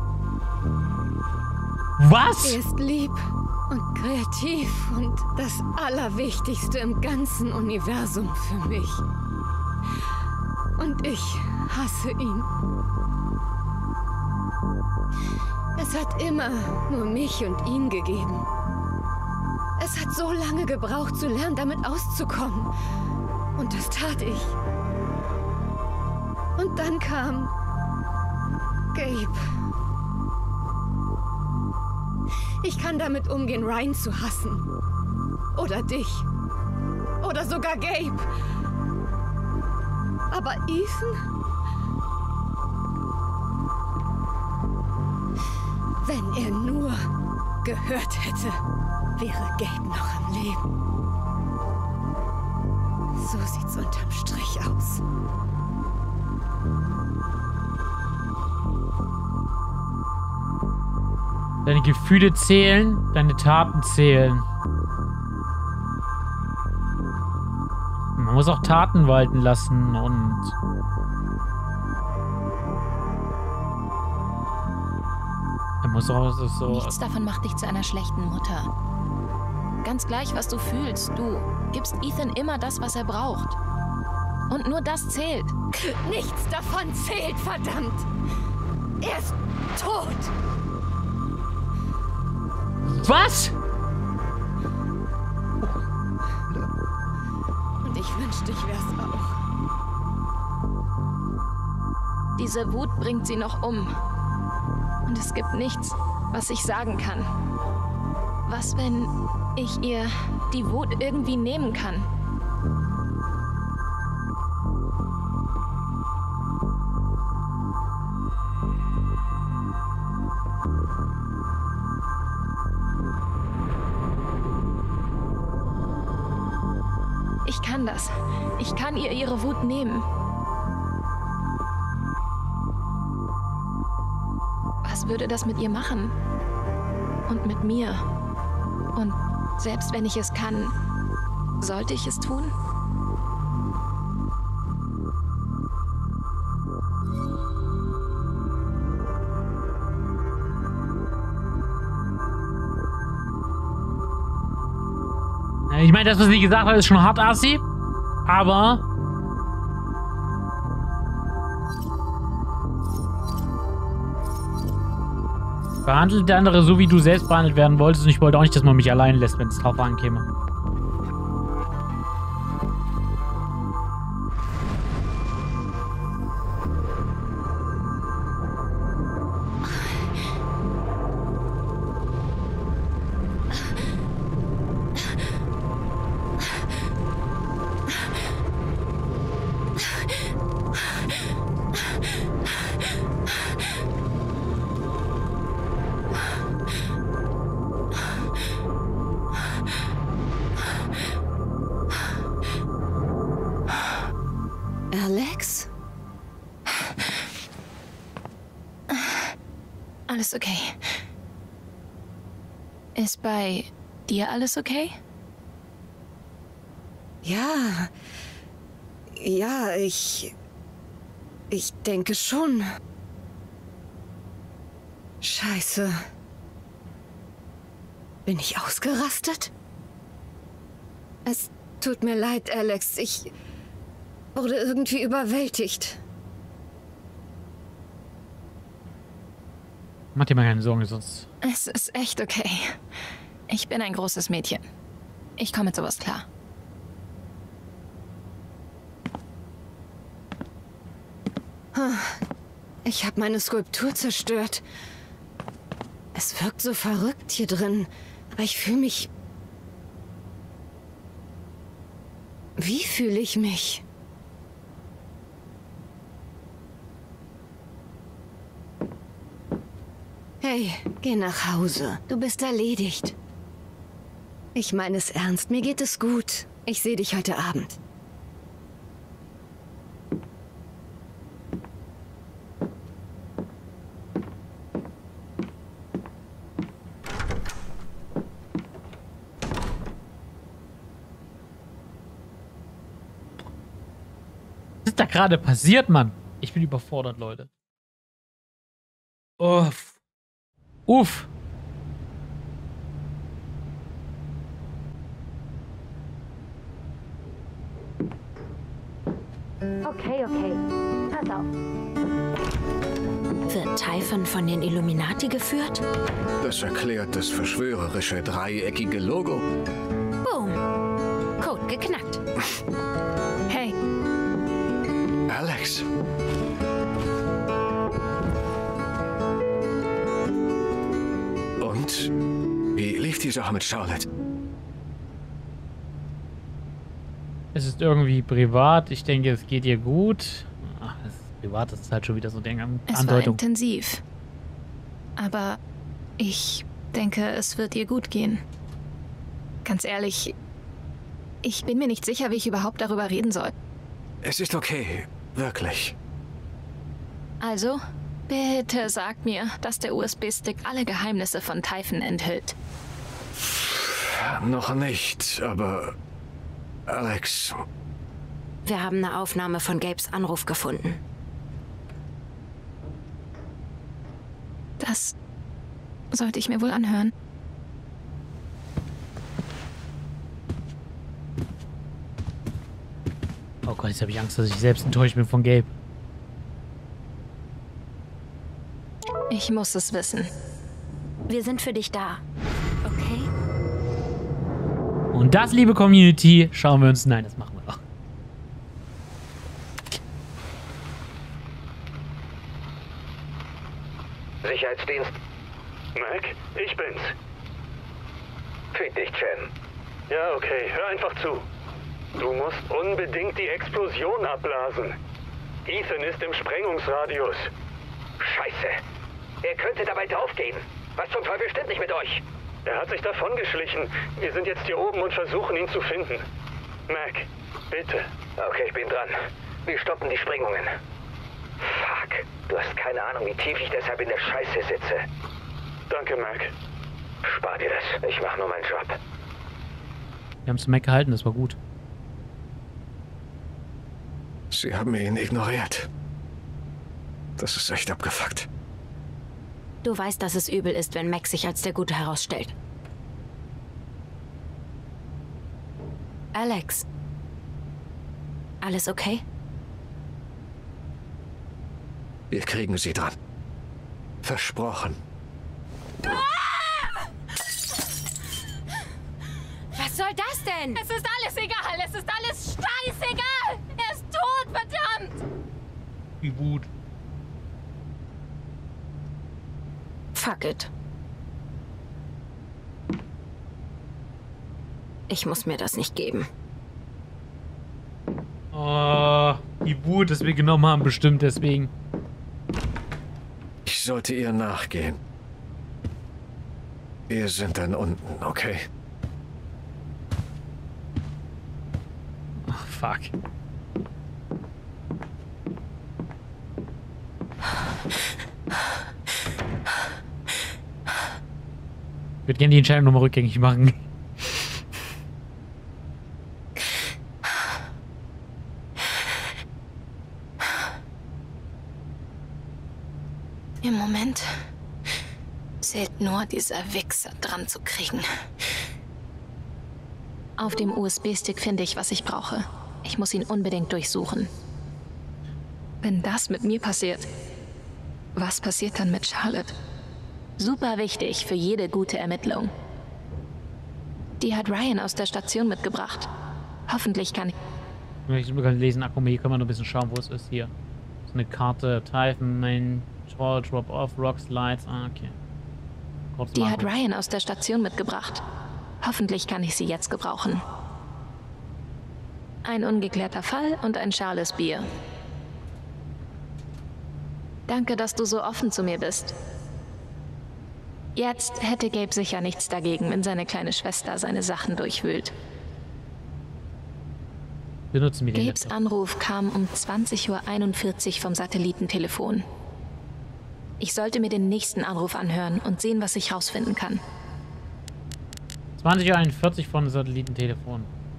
Was?
Er ist lieb und kreativ und das Allerwichtigste im ganzen Universum für mich. Und ich hasse ihn. Es hat immer nur mich und ihn gegeben. Es hat so lange gebraucht, zu lernen, damit auszukommen. Und das tat ich. Und dann kam Gabe. Ich kann damit umgehen, Ryan zu hassen. Oder dich. Oder sogar Gabe. Aber Ethan? Wenn er nur gehört hätte, wäre Gabe noch am Leben. So sieht's unterm Strich aus.
Deine Gefühle zählen, deine Taten zählen. Man muss auch Taten walten lassen und... Er muss auch so...
Nichts davon macht dich zu einer schlechten Mutter. Ganz gleich, was du fühlst. Du gibst Ethan immer das, was er braucht. Und nur das zählt.
Nichts davon zählt, verdammt! Er ist tot!
Was?
Und ich wünschte, ich wär's auch.
Diese Wut bringt sie noch um.
Und es gibt nichts, was ich sagen kann. Was, wenn ich ihr die Wut irgendwie nehmen kann? Ich kann das. Ich kann ihr ihre Wut nehmen. Was würde das mit ihr machen? Und mit mir? Und selbst wenn ich es kann, sollte ich es tun?
Ich meine, das, was sie gesagt hat, ist schon hart assi, aber behandelt der andere so, wie du selbst behandelt werden wolltest, und ich wollte auch nicht, dass man mich allein lässt, wenn es drauf ankäme.
Alex? Alles okay. Ist bei dir alles okay?
Ja. Ja, ich denke schon. Scheiße. Bin ich ausgerastet? Es tut mir leid, Alex. Ich wurde irgendwie überwältigt.
Mach dir mal keine Sorgen, sonst...
Es ist echt okay. Ich bin ein großes Mädchen. Ich komme mit sowas klar.
Ich habe meine Skulptur zerstört. Es wirkt so verrückt hier drin, aber ich fühle mich... Wie fühle ich mich? Hey, geh nach Hause. Du bist erledigt. Ich meine es ernst. Mir geht es gut. Ich sehe dich heute Abend.
Was ist da gerade passiert, Mann? Ich bin überfordert, Leute. Uff. Uff.
Okay. Pass auf. Wird Typhon von den Illuminati geführt?
Das erklärt das verschwörerische dreieckige Logo.
Boom. Code geknackt.
Hey.
Alex. Und wie lief die Sache mit Charlotte?
Es ist irgendwie privat. Ich denke, es geht ihr gut. Ach, es ist privat, das ist halt schon wieder so eine Andeutung.
Es war intensiv. Aber ich denke, es wird ihr gut gehen. Ganz ehrlich, ich bin mir nicht sicher, wie ich überhaupt darüber reden soll.
Es ist okay. Wirklich.
Also, bitte sagt mir, dass der USB-Stick alle Geheimnisse von Typhon enthüllt.
Noch nicht, aber... Alex...
Wir haben eine Aufnahme von Gabes Anruf gefunden.
Das sollte ich mir wohl anhören.
Oh Gott, jetzt habe ich Angst, dass ich selbst enttäuscht bin von Gabe.
Ich muss es wissen.
Wir sind für dich da. Okay?
Und das, liebe Community, schauen wir uns... Nein, das machen wir doch.
Sicherheitsdienst?
Mac, ich bin's.
Fick dich, Chen.
Ja, okay, hör einfach zu. Du musst unbedingt die Explosion abblasen. Ethan ist im Sprengungsradius.
Scheiße. Er könnte dabei draufgehen. Was zum Teufel stimmt nicht mit euch?
Er hat sich davongeschlichen. Wir sind jetzt hier oben und versuchen, ihn zu finden. Mac, bitte.
Okay, ich bin dran. Wir stoppen die Sprengungen. Fuck. Du hast keine Ahnung, wie tief ich deshalb in der Scheiße sitze.
Danke, Mac.
Spar dir das. Ich mach nur meinen Job.
Wir haben es Mac gehalten, das war gut.
Sie haben ihn ignoriert. Das ist echt abgefuckt.
Du weißt, dass es übel ist, wenn Mac sich als der Gute herausstellt. Alex. Alles okay?
Wir kriegen sie dran. Versprochen.
Was soll das denn?
Es ist alles egal. Es ist alles scheißegal. Er ist tot, verdammt.
Wie gut.
Fuck it. Ich muss mir das nicht geben.
Oh, die Wut, das wir genommen haben, bestimmt deswegen.
Ich sollte ihr nachgehen. Wir sind dann unten, okay?
Oh, fuck. Ich würde gerne die Entscheidung nochmal rückgängig machen.
Im Moment zählt nur, dieser Wichser dran zu kriegen. Auf dem USB-Stick finde ich, was ich brauche. Ich muss ihn unbedingt durchsuchen. Wenn das mit mir passiert, was passiert dann mit Charlotte? Super wichtig für jede gute Ermittlung. Die hat Ryan aus der Station mitgebracht. Hoffentlich kann ich...
Ich kann lesen, ach komm, hier können wir noch ein bisschen schauen, wo es ist hier. Das ist eine Karte, Typhon, Main, Drop-Off, Rock Slides, okay.
Die hat Ryan aus der Station mitgebracht. Hoffentlich kann ich sie jetzt gebrauchen. Ein ungeklärter Fall und ein schales Bier. Danke, dass du so offen zu mir bist. Jetzt hätte Gabe sicher nichts dagegen, wenn seine kleine Schwester seine Sachen durchwühlt.
Benutzen wir den
Gabes Anruf kam um 20:41 Uhr vom Satellitentelefon. Ich sollte mir den nächsten Anruf anhören und sehen, was ich rausfinden kann.
20:41 Uhr von Satellitentelefon.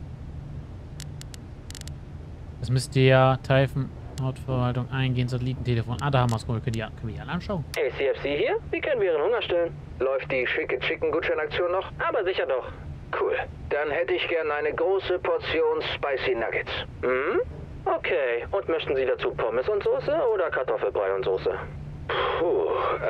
Das müsste ja Typhon, Hauptverwaltung eingehen, Satellitentelefon. Ah, da haben wir es. Können wir die alle anschauen?
ACFC hier? Wie können wir Ihren Hunger stillen? Läuft die schicke Chicken-Gutscheinaktion noch? Aber sicher doch. Cool. Dann hätte ich gern eine große Portion Spicy Nuggets. Hm? Okay. Und möchten Sie dazu Pommes und Soße oder Kartoffelbrei und Soße? Puh,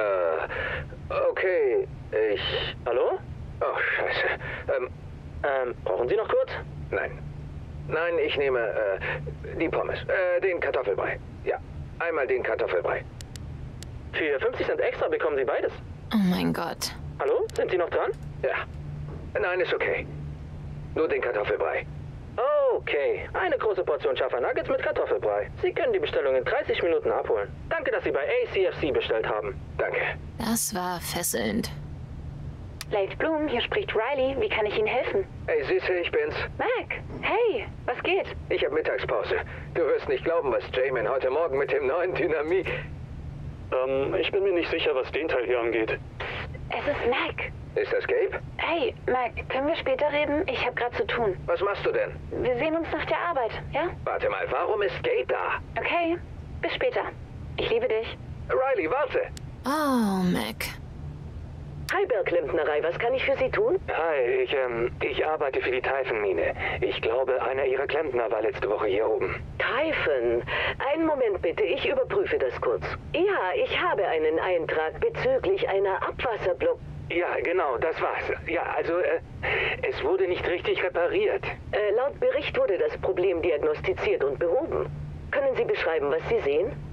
okay. Hallo? Oh, scheiße. Brauchen Sie noch kurz? Nein. Nein, ich nehme, die Pommes. Den Kartoffelbrei. Ja, einmal den Kartoffelbrei. Für 50 Cent extra bekommen Sie beides.
Oh mein Gott.
Hallo? Sind Sie noch dran? Ja. Nein, ist okay. Nur den Kartoffelbrei. Okay. Eine große Portion scharfer Nuggets mit Kartoffelbrei. Sie können die Bestellung in 30 Minuten abholen. Danke, dass Sie bei ACFC bestellt haben. Danke.
Das war fesselnd.
Leif Blum, hier spricht Riley. Wie kann ich Ihnen helfen?
Hey, Süße, ich bin's.
Mac, hey, was geht?
Ich habe Mittagspause. Du wirst nicht glauben, was Jamin heute Morgen mit dem neuen Dynamit...
Ich bin mir nicht sicher, was den Teil hier angeht.
Es ist Mac.
Ist das Gabe?
Hey, Mac, können wir später reden? Ich habe gerade zu tun.
Was machst du denn?
Wir sehen uns nach der Arbeit, ja?
Warte mal, warum ist Gabe da?
Okay, bis später. Ich liebe dich.
Riley, warte.
Oh, Mac.
Hi, Berg-Klempnerei, was kann ich für Sie tun?
Hi, ich arbeite für die Typhon-Mine. Ich glaube, einer Ihrer Klempner war letzte Woche hier oben.
Typhon? Einen Moment bitte, ich überprüfe das kurz. Ja, ich habe einen Eintrag bezüglich einer Abwasserblock...
Ja, genau, das war's. Ja, also, es wurde nicht richtig repariert.
Laut Bericht wurde das Problem diagnostiziert und behoben. Können Sie beschreiben, was Sie sehen?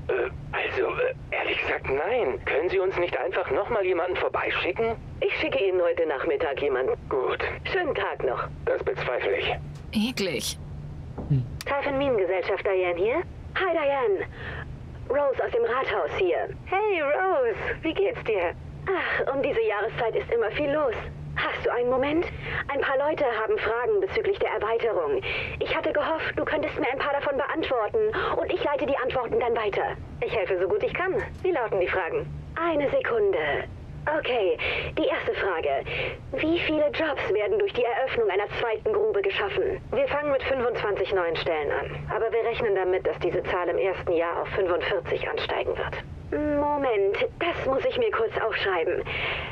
Ehrlich gesagt, nein. Können Sie uns nicht einfach nochmal jemanden vorbeischicken?
Ich schicke Ihnen heute Nachmittag jemanden.
Gut.
Schönen Tag noch.
Das bezweifle ich.
Eklig.
Typhon Minengesellschaft, Diane hier. Hi, Diane. Rose aus dem Rathaus hier. Hey, Rose. Wie geht's dir? Ach, um diese Jahreszeit ist immer viel los. Hast du einen Moment? Ein paar Leute haben Fragen bezüglich der Erweiterung. Ich hatte gehofft, du könntest mir ein paar davon beantworten und ich leite die Antworten dann weiter. Ich helfe so gut ich kann. Wie lauten die Fragen? Eine Sekunde. Okay, die erste Frage. Wie viele Jobs werden durch die Eröffnung einer zweiten Grube geschaffen? Wir fangen mit 25 neuen Stellen an. Aber wir rechnen damit, dass diese Zahl im ersten Jahr auf 45 ansteigen wird. Moment, das muss ich mir kurz aufschreiben.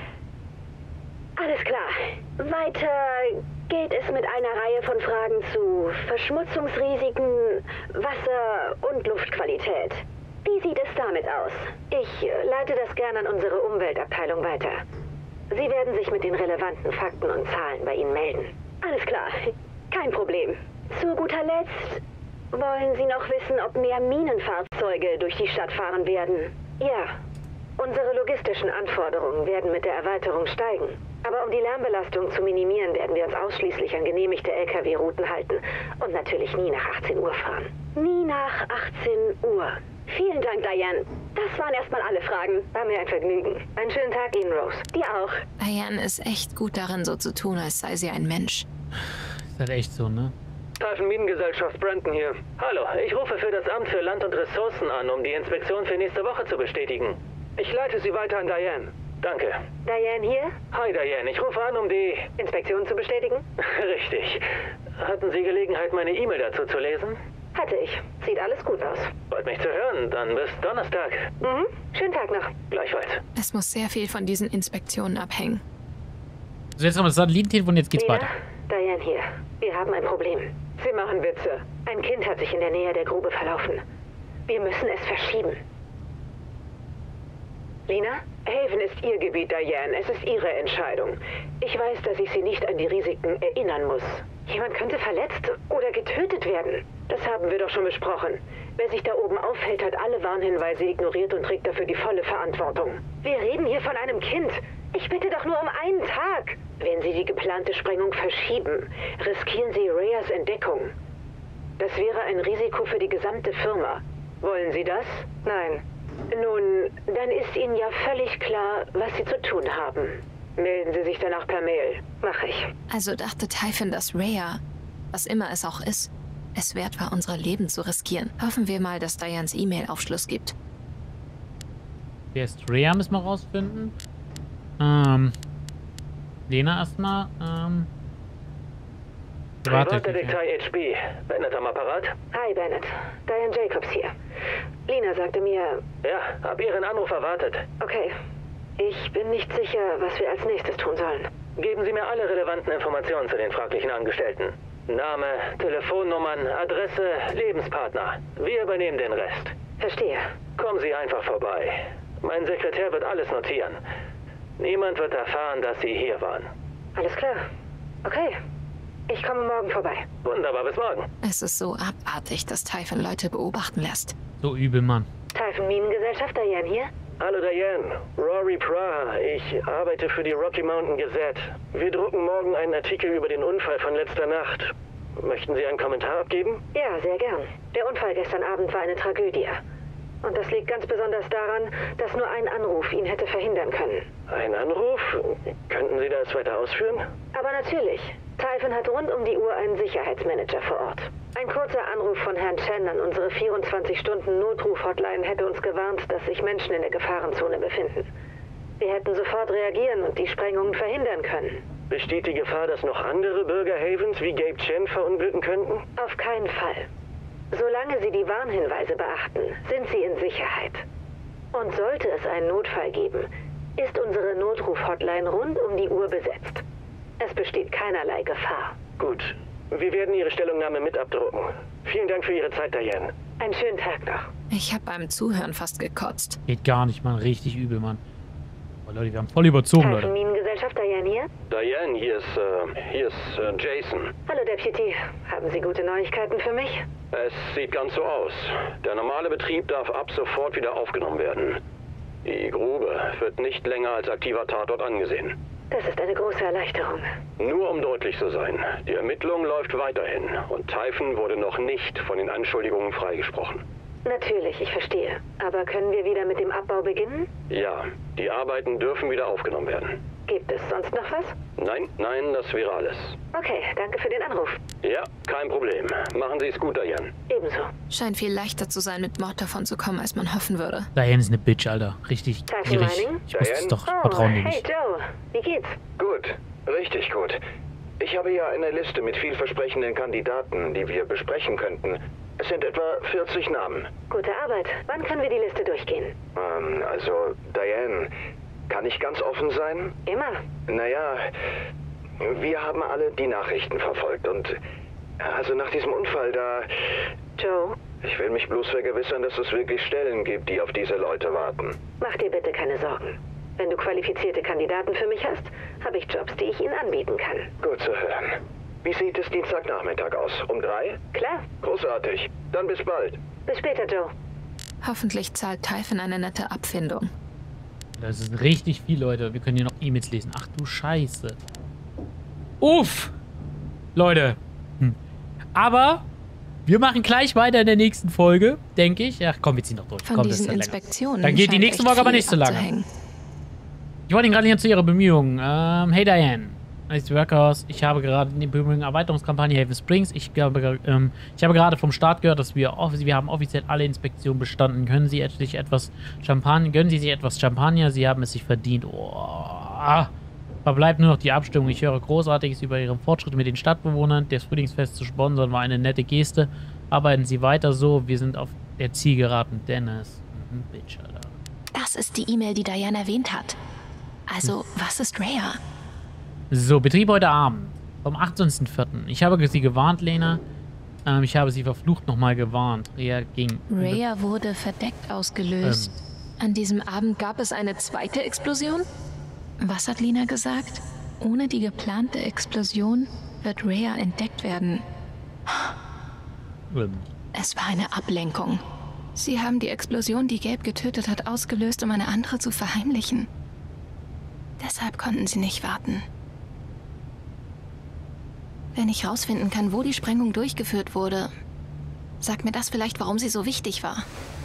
Alles klar. Weiter geht es mit einer Reihe von Fragen zu Verschmutzungsrisiken, Wasser- und Luftqualität. Wie sieht es damit aus? Ich leite das gerne an unsere Umweltabteilung weiter. Sie werden sich mit den relevanten Fakten und Zahlen bei Ihnen melden. Alles klar, kein Problem. Zu guter Letzt, wollen Sie noch wissen, ob mehr Minenfahrzeuge durch die Stadt fahren werden? Ja, unsere logistischen Anforderungen werden mit der Erweiterung steigen. Aber um die Lärmbelastung zu minimieren, werden wir uns ausschließlich an genehmigte LKW-Routen halten und natürlich nie nach 18 Uhr fahren. Nie nach 18 Uhr. Vielen Dank, Diane. Das waren erstmal alle Fragen. War mir ein Vergnügen. Einen schönen Tag Ihnen, Rose. Dir auch.
Diane ist echt gut darin, so zu tun, als sei sie ein Mensch.
Ist halt echt so, ne?
Typhon Minengesellschaft Brandon hier. Hallo, ich rufe für das Amt für Land und Ressourcen an, um die Inspektion für nächste Woche zu bestätigen. Ich leite Sie weiter an Diane. Danke.
Diane hier?
Hi Diane, ich rufe an, um die
Inspektion zu bestätigen?
Richtig. Hatten Sie Gelegenheit, meine E-Mail dazu zu lesen?
Hatte ich. Sieht alles gut aus.
Freut mich zu hören. Dann bis Donnerstag.
Mhm. Schönen Tag noch.
Gleichfalls.
Es muss sehr viel von diesen Inspektionen abhängen.
So, jetzt haben wir das Satellitentelefon, jetzt geht's weiter.
Diane hier. Wir haben ein Problem. Sie machen Witze. Ein Kind hat sich in der Nähe der Grube verlaufen. Wir müssen es verschieben. Lina? Haven ist Ihr Gebiet, Diane. Es ist Ihre Entscheidung. Ich weiß, dass ich Sie nicht an die Risiken erinnern muss. Jemand könnte verletzt oder getötet werden. Das haben wir doch schon besprochen. Wer sich da oben aufhält, hat alle Warnhinweise ignoriert und trägt dafür die volle Verantwortung. Wir reden hier von einem Kind. Ich bitte doch nur um einen Tag. Wenn Sie die geplante Sprengung verschieben, riskieren Sie Rheas Entdeckung. Das wäre ein Risiko für die gesamte Firma. Wollen Sie das? Nein. Nun, dann ist Ihnen ja völlig klar, was Sie zu tun haben. Melden Sie sich danach per Mail. Mach ich.
Also dachte Typhon, dass Rhea, was immer es auch ist, es wert war, unsere Leben zu riskieren. Hoffen wir mal, dass Dianes E-Mail Aufschluss gibt.
Wer ist Rhea, müssen wir rausfinden. Lena erstmal.
Privatdetektiv HB. Bennett am Apparat?
Hi, Bennett. Diane Jacobs hier. Lina sagte mir...
Ja, hab Ihren Anruf erwartet.
Okay. Ich bin nicht sicher, was wir als nächstes tun sollen.
Geben Sie mir alle relevanten Informationen zu den fraglichen Angestellten. Name, Telefonnummern, Adresse, Lebenspartner. Wir übernehmen den Rest.
Verstehe.
Kommen Sie einfach vorbei. Mein Sekretär wird alles notieren. Niemand wird erfahren, dass Sie hier waren.
Alles klar. Okay. Ich komme morgen vorbei.
Wunderbar, bis morgen.
Es ist so abartig, dass Typhon Leute beobachten lässt.
So übel, Mann.
Typhon Minengesellschaft, Diane hier?
Hallo Diane, Rory Praha. Ich arbeite für die Rocky Mountain Gazette. Wir drucken morgen einen Artikel über den Unfall von letzter Nacht. Möchten Sie einen Kommentar abgeben?
Ja, sehr gern. Der Unfall gestern Abend war eine Tragödie. Und das liegt ganz besonders daran, dass nur ein Anruf ihn hätte verhindern können.
Ein Anruf? Könnten Sie das weiter ausführen?
Aber natürlich. Typhon hat rund um die Uhr einen Sicherheitsmanager vor Ort. Ein kurzer Anruf von Herrn Chen an unsere 24-Stunden-Notruf-Hotline hätte uns gewarnt, dass sich Menschen in der Gefahrenzone befinden. Wir hätten sofort reagieren und die Sprengungen verhindern können.
Besteht die Gefahr, dass noch andere Bürger Havens wie Gabe Chen verunglücken könnten?
Auf keinen Fall. Solange Sie die Warnhinweise beachten, sind Sie in Sicherheit. Und sollte es einen Notfall geben, ist unsere Notruf-Hotline rund um die Uhr besetzt. Es besteht keinerlei Gefahr.
Gut. Wir werden Ihre Stellungnahme mit abdrucken. Vielen Dank für Ihre Zeit, Diane.
Einen schönen Tag noch.
Ich habe beim Zuhören fast gekotzt.
Geht gar nicht, Mann. Richtig übel, Mann. Oh, Leute, wir haben voll überzogen, Leute.
Staatsanwaltschaft, Diane hier.
Diane, hier ist Jason.
Hallo, Deputy. Haben Sie gute Neuigkeiten für mich?
Es sieht ganz so aus. Der normale Betrieb darf ab sofort wieder aufgenommen werden. Die Grube wird nicht länger als aktiver Tatort angesehen.
Das ist eine große Erleichterung.
Nur um deutlich zu sein, die Ermittlung läuft weiterhin und Typhon wurde noch nicht von den Anschuldigungen freigesprochen.
Natürlich, ich verstehe. Aber können wir wieder mit dem Abbau beginnen?
Ja, die Arbeiten dürfen wieder aufgenommen werden.
Gibt es sonst noch was?
Nein, das wäre alles.
Okay, danke für den Anruf.
Ja, kein Problem. Machen Sie es gut, Diane.
Ebenso.
Scheint viel leichter zu sein, mit Mord davon zu kommen, als man hoffen würde.
Diane ist eine Bitch, Alter. Richtig gierig. Ich wusste es doch. Vertrauen dir nicht.
Hey Joe, wie geht's?
Gut, richtig gut. Ich habe hier eine Liste mit vielversprechenden Kandidaten, die wir besprechen könnten. Es sind etwa 40 Namen.
Gute Arbeit. Wann können wir die Liste durchgehen?
Also, Diane, kann ich ganz offen sein?
Immer.
Naja, wir haben alle die Nachrichten verfolgt und also nach diesem Unfall da...
Joe?
Ich will mich bloß vergewissern, dass es wirklich Stellen gibt, die auf diese Leute warten.
Mach dir bitte keine Sorgen. Wenn du qualifizierte Kandidaten für mich hast, habe ich Jobs, die ich ihnen anbieten kann.
Gut zu hören. Wie sieht es Dienstagnachmittag aus? Um 3?
Klar.
Großartig. Dann bis bald.
Bis später, Joe.
Hoffentlich zahlt Typhon eine nette Abfindung.
Das ist richtig viel, Leute. Wir können hier noch E-Mails lesen. Ach du Scheiße. Uff. Leute. Aber wir machen gleich weiter in der nächsten Folge, denke ich. Ach komm, wir ziehen doch durch.
Von
komm,
diesen
das ist
Inspektionen
dann geht die nächste Folge aber nicht so lange. Ich wollte Ihnen gratulieren zu Ihrer Bemühungen. Hey Diane. Nice Workers. Ich habe gerade die Bemühungen Erweiterungskampagne Haven Springs. Ich habe gerade vom Start gehört, dass wir haben offiziell alle Inspektionen bestanden. Gönnen Sie sich etwas Champagner? Sie haben es sich verdient. Oh. Verbleibt nur noch die Abstimmung. Ich höre Großartiges über Ihre Fortschritte mit den Stadtbewohnern. Das Frühlingsfest zu sponsern war eine nette Geste. Arbeiten Sie weiter so. Wir sind auf der Zielgeraden. Dennis. Bitch, Alter.
Das ist die E-Mail, die Diane erwähnt hat. Also, was ist Rhea?
So, Betrieb heute Abend. Vom 18.04. Ich habe sie gewarnt, Lena. Ich habe sie verflucht nochmal gewarnt. Rhea
wurde verdeckt ausgelöst. An diesem Abend gab es eine zweite Explosion? Was hat Lena gesagt? Ohne die geplante Explosion wird Rhea entdeckt werden. Es war eine Ablenkung. Sie haben die Explosion, die Gabe getötet hat, ausgelöst, um eine andere zu verheimlichen. Deshalb konnten sie nicht warten. Wenn ich rausfinden kann, wo die Sprengung durchgeführt wurde, sagt mir das vielleicht, warum sie so wichtig war.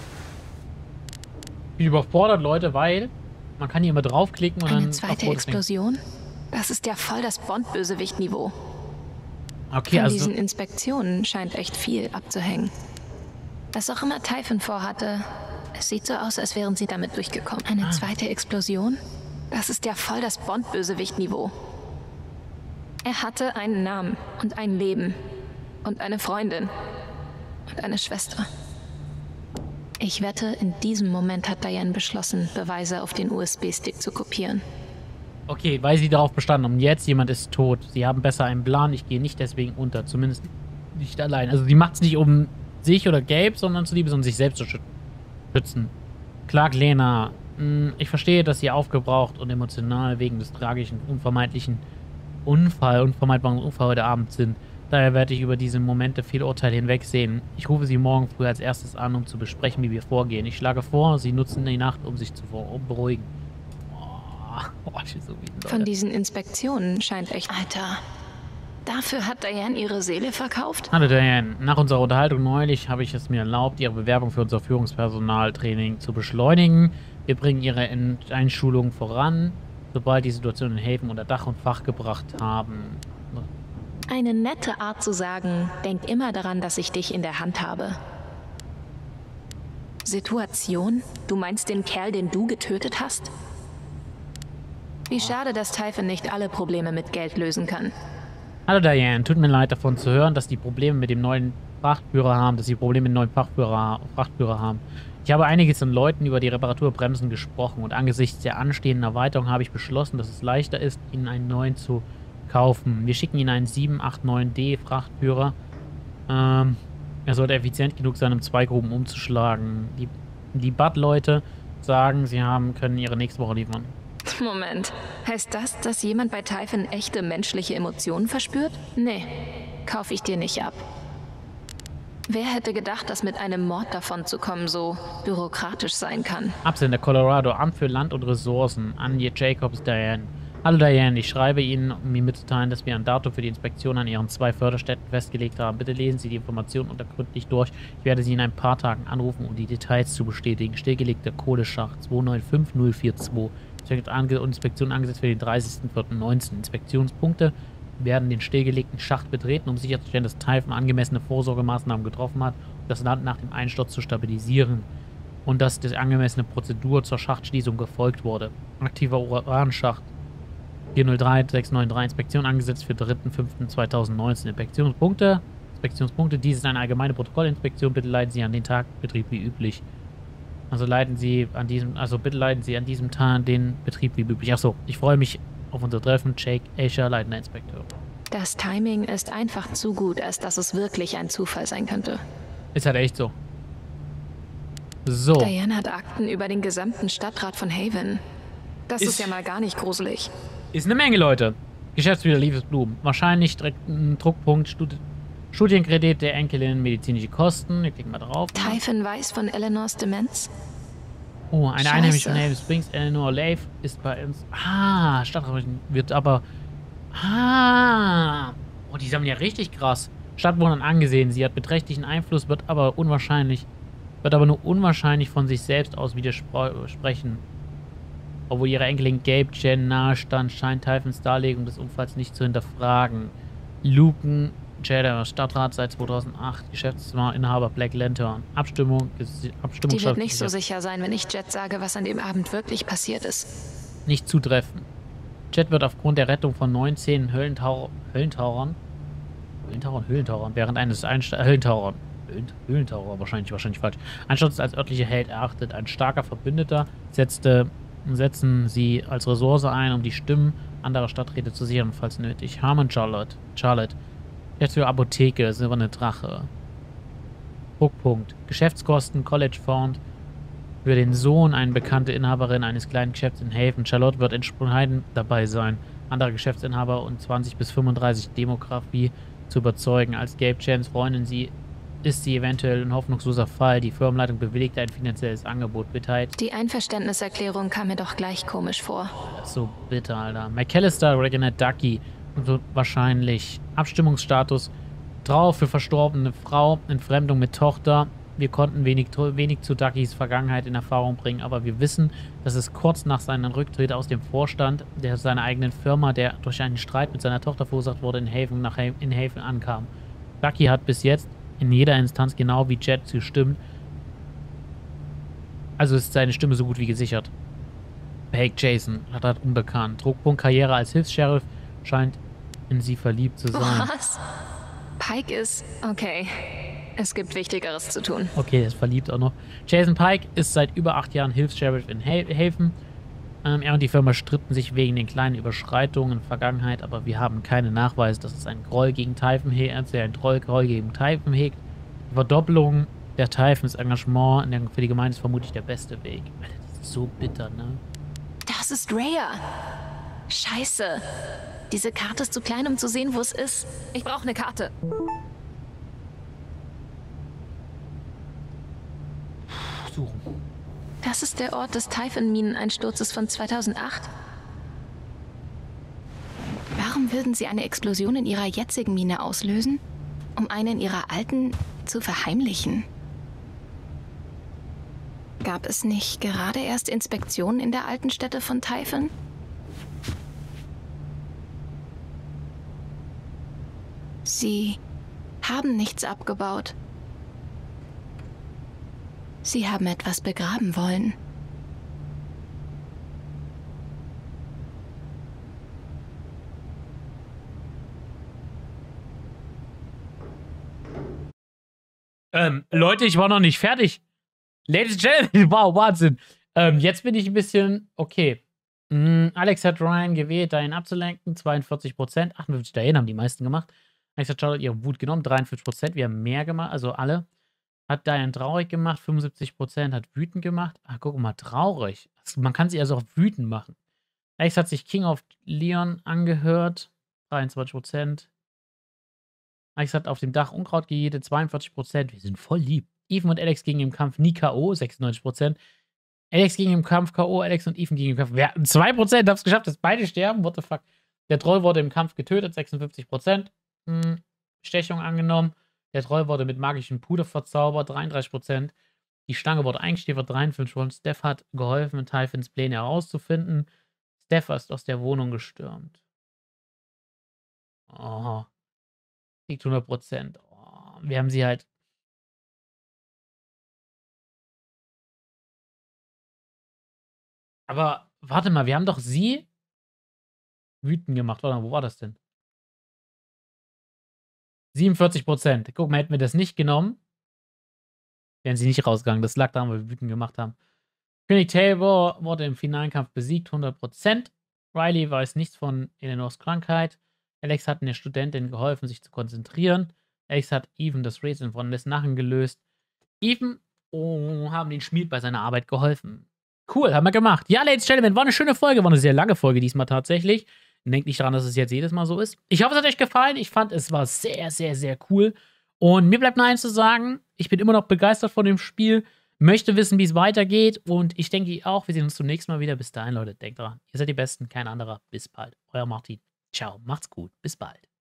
Ich bin überfordert, Leute, weil man kann hier immer draufklicken und
eine
dann...
zweite Explosion? Das ist ja voll das Bond-Bösewicht-Niveau.
Okay,
Von diesen Inspektionen scheint echt viel abzuhängen. Was auch immer Typhon vorhatte, es sieht so aus, als wären sie damit durchgekommen. Eine zweite Explosion? Das ist ja voll das Bond-Bösewicht-Niveau. Er hatte einen Namen und ein Leben und eine Freundin und eine Schwester. Ich wette, in diesem Moment hat Diane beschlossen, Beweise auf den USB-Stick zu kopieren.
Okay, weil sie darauf bestanden haben, jetzt jemand ist tot. Sie haben besser einen Plan, ich gehe nicht deswegen unter. Zumindest nicht allein. Also sie macht es nicht, um sich oder Gabe, sondern zuliebe, um sich selbst zu schützen. Clark Lena. Ich verstehe, dass sie aufgebraucht und emotional wegen des tragischen, unvermeidbaren Unfall heute Abend sind. Daher werde ich über diese Momente viel Urteil hinwegsehen. Ich rufe Sie morgen früh als erstes an, um zu besprechen, wie wir vorgehen. Ich schlage vor, Sie nutzen die Nacht, um sich zu beruhigen. Ich bin so wütend, Leute.
Von diesen Inspektionen scheint echt... Alter, dafür hat Diane ihre Seele verkauft?
Hallo Diane, nach unserer Unterhaltung neulich habe ich es mir erlaubt, Ihre Bewerbung für unser Führungspersonaltraining zu beschleunigen. Wir bringen Ihre Einschulung voran, sobald die Situation in Haven unter Dach und Fach gebracht haben.
Eine nette Art zu sagen, denk immer daran, dass ich dich in der Hand habe. Situation? Du meinst den Kerl, den du getötet hast? Wie schade, dass Typhon nicht alle Probleme mit Geld lösen kann.
Hallo Diane, tut mir leid davon zu hören, dass die Probleme mit dem neuen Frachtführer haben, Frachtführer haben. Ich habe einiges an Leuten über die Reparaturbremsen gesprochen und angesichts der anstehenden Erweiterung habe ich beschlossen, dass es leichter ist, Ihnen einen neuen zu kaufen. Wir schicken Ihnen einen 789D Frachtführer. Er sollte effizient genug sein, um 2 Gruben umzuschlagen. Die Bud-Leute sagen, sie können Ihre nächste Woche liefern.
Moment. Heißt das, dass jemand bei Typhon echte menschliche Emotionen verspürt? Nee, kaufe ich dir nicht ab. Wer hätte gedacht, dass mit einem Mord davonzukommen so bürokratisch sein kann?
Absender Colorado, Amt für Land und Ressourcen, Anja Jacobs, Diane. Hallo Diane, ich schreibe Ihnen, um mir mitzuteilen, dass wir ein Datum für die Inspektion an Ihren 2 Förderstätten festgelegt haben. Bitte lesen Sie die Informationen untergründlich durch. Ich werde Sie in ein paar Tagen anrufen, um die Details zu bestätigen. Stillgelegter Kohleschacht 295042. Inspektion angesetzt für den 30.04.19. Inspektionspunkte werden den stillgelegten Schacht betreten, um sicherzustellen, dass Typhon angemessene Vorsorgemaßnahmen getroffen hat, um das Land nach dem Einsturz zu stabilisieren und dass die angemessene Prozedur zur Schachtschließung gefolgt wurde. Aktiver Uranschacht 403-693, Inspektion angesetzt für 3.05.2019. Inspektionspunkte, dies ist eine allgemeine Protokollinspektion, bitte leiten Sie an den Tag Betrieb wie üblich. Bitte leiten Sie an diesem Tag den Betrieb wie üblich. Achso, ich freue mich auf unser Treffen. Jake Asher, leitender Inspekteur.
Das Timing ist einfach zu gut, als dass es wirklich ein Zufall sein könnte.
Ist halt echt so. So.
Diane hat Akten über den gesamten Stadtrat von Haven. Das ist ja mal gar nicht gruselig.
Ist eine Menge, Leute. Geschäftsführer Liebesblumen. Wahrscheinlich direkt ein Druckpunkt. Studienkredit der Enkelin, medizinische Kosten. Wir klicken mal drauf.
Typhon weiß von Eleanors Demenz.
Oh, eine Einheimische von Haven Springs, Eleanor Leif, ist bei uns. Ah, Stadtrat wird aber. Ah. Oh, die sammeln ja richtig krass. Stadtbewohnern angesehen. Sie hat beträchtlichen Einfluss, wird aber nur unwahrscheinlich von sich selbst aus widersprechen. Obwohl ihre Enkelin Gabe Jen nahe stand, scheint Typhons Darlegung des Unfalls nicht zu hinterfragen. Luken Jeder, Stadtrat seit 2008, Geschäftsinhaber Black Lantern. Abstimmung
Die wird nicht so sicher sein, wenn ich Jet sage, was an dem Abend wirklich passiert ist.
Nicht zutreffen. Jet wird aufgrund der Rettung von 19 Höhlentauchern während eines Höhlentaucher, wahrscheinlich falsch. Einsturz als örtlicher Held erachtet. Ein starker Verbündeter setzen sie als Ressource ein, um die Stimmen anderer Stadträte zu sichern, falls nötig. Harmon Charlotte. Jetzt für Apotheke, silberne Drache. Druckpunkt. Geschäftskosten, College Fund. Für den Sohn eine bekannte Inhaberin eines kleinen Geschäfts in Haven. Charlotte wird entscheidend dabei sein, andere Geschäftsinhaber und 20 bis 35 Demografie zu überzeugen. Als Gabe Chans Freundin ist sie eventuell ein hoffnungsloser Fall. Die Firmenleitung bewilligt ein finanzielles Angebot. Bitte.
Die Einverständniserklärung kam mir doch gleich komisch vor.
Das ist so bitter, Alter. McAllister, Reginald Ducky. Und wahrscheinlich Abstimmungsstatus. Trauer für verstorbene Frau. Entfremdung mit Tochter. Wir konnten wenig zu Duckys Vergangenheit in Erfahrung bringen, aber wir wissen, dass es kurz nach seinem Rücktritt aus dem Vorstand seiner eigenen Firma, der durch einen Streit mit seiner Tochter verursacht wurde, in Haven ankam. Ducky hat bis jetzt in jeder Instanz genau wie Jet gestimmt. Also ist seine Stimme so gut wie gesichert. Peg Jason, hat unbekannt. Druckpunkt Karriere als Hilfs-Sheriff, scheint in sie verliebt zu sein.
Was? Pike ist... Okay. Es gibt Wichtigeres zu tun.
Okay, er ist verliebt auch noch. Jason Pike ist seit über 8 Jahren Hilfs-Sheriff in Haven. Er und die Firma stritten sich wegen den kleinen Überschreitungen in der Vergangenheit, aber wir haben keine Nachweise, dass es einen Groll gegen Typhon hegt. Die Verdoppelung der Typhons Engagement für die Gemeinde ist vermutlich der beste Weg. Alter, das ist so bitter, ne?
Das ist Rhea. Scheiße. Diese Karte ist zu klein, um zu sehen, wo es ist. Ich brauche eine Karte.
Suchen.
Das ist der Ort des Typhon-Mineneinsturzes von 2008. Warum würden Sie eine Explosion in Ihrer jetzigen Mine auslösen, um eine in Ihrer alten zu verheimlichen? Gab es nicht gerade erst Inspektionen in der alten Stätte von Typhon? Sie haben nichts abgebaut. Sie haben etwas begraben wollen.
Leute, ich war noch nicht fertig. Ladies and Gentlemen, wow, Wahnsinn. Jetzt bin ich ein bisschen, okay. Alex hat Ryan gewählt, da ihn abzulenken, 42%. 58 dahin haben die meisten gemacht. Alex hat Charlotte ihre Wut genommen, 43%. Wir haben mehr gemacht, also alle. Hat Diane traurig gemacht, 75%. Hat wütend gemacht. Ah, guck mal, traurig. Man kann sie also auch wütend machen. Alex hat sich King of Leon angehört. 23%. Alex hat auf dem Dach Unkraut gejätet. 42%. Wir sind voll lieb. Ethan und Alex gingen im Kampf nie K.O. 96%. Alex ging im Kampf K.O. Alex und Ethan gingen im Kampf. Wir hatten 2%. Haben es geschafft, dass beide sterben. What the fuck. Der Troll wurde im Kampf getötet. 56%. Stechung angenommen. Der Troll wurde mit magischem Puder verzaubert. 33%. Die Schlange wurde eingeschläfert. 53%. Steph hat geholfen, Typhons Pläne herauszufinden. Steph ist aus der Wohnung gestürmt. Oh. Liegt 100%. Oh. Wir haben sie halt. Aber warte mal, wir haben doch sie wütend gemacht. Oder wo war das denn? 47%. Guck mal, hätten wir das nicht genommen, wären sie nicht rausgegangen. Das lag daran, weil wir wütend gemacht haben. König Tabor wurde im finalen Kampf besiegt, 100%. Riley weiß nichts von Eleanors Krankheit. Alex hat einer Studentin geholfen, sich zu konzentrieren. Alex hat Ethan das Rätsel von des Narren gelöst. Ethan haben den Schmied bei seiner Arbeit geholfen. Cool, haben wir gemacht. Ja, Ladies and Gentlemen, war eine schöne Folge, war eine sehr lange Folge diesmal tatsächlich. Denkt nicht daran, dass es jetzt jedes Mal so ist. Ich hoffe, es hat euch gefallen. Ich fand, es war sehr, sehr, sehr cool. Und mir bleibt nur eins zu sagen. Ich bin immer noch begeistert von dem Spiel. Möchte wissen, wie es weitergeht. Und ich denke ihr auch. Wir sehen uns zum nächsten Mal wieder. Bis dahin, Leute. Denkt dran. Ihr seid die Besten. Kein anderer. Bis bald. Euer Martin. Ciao. Macht's gut. Bis bald.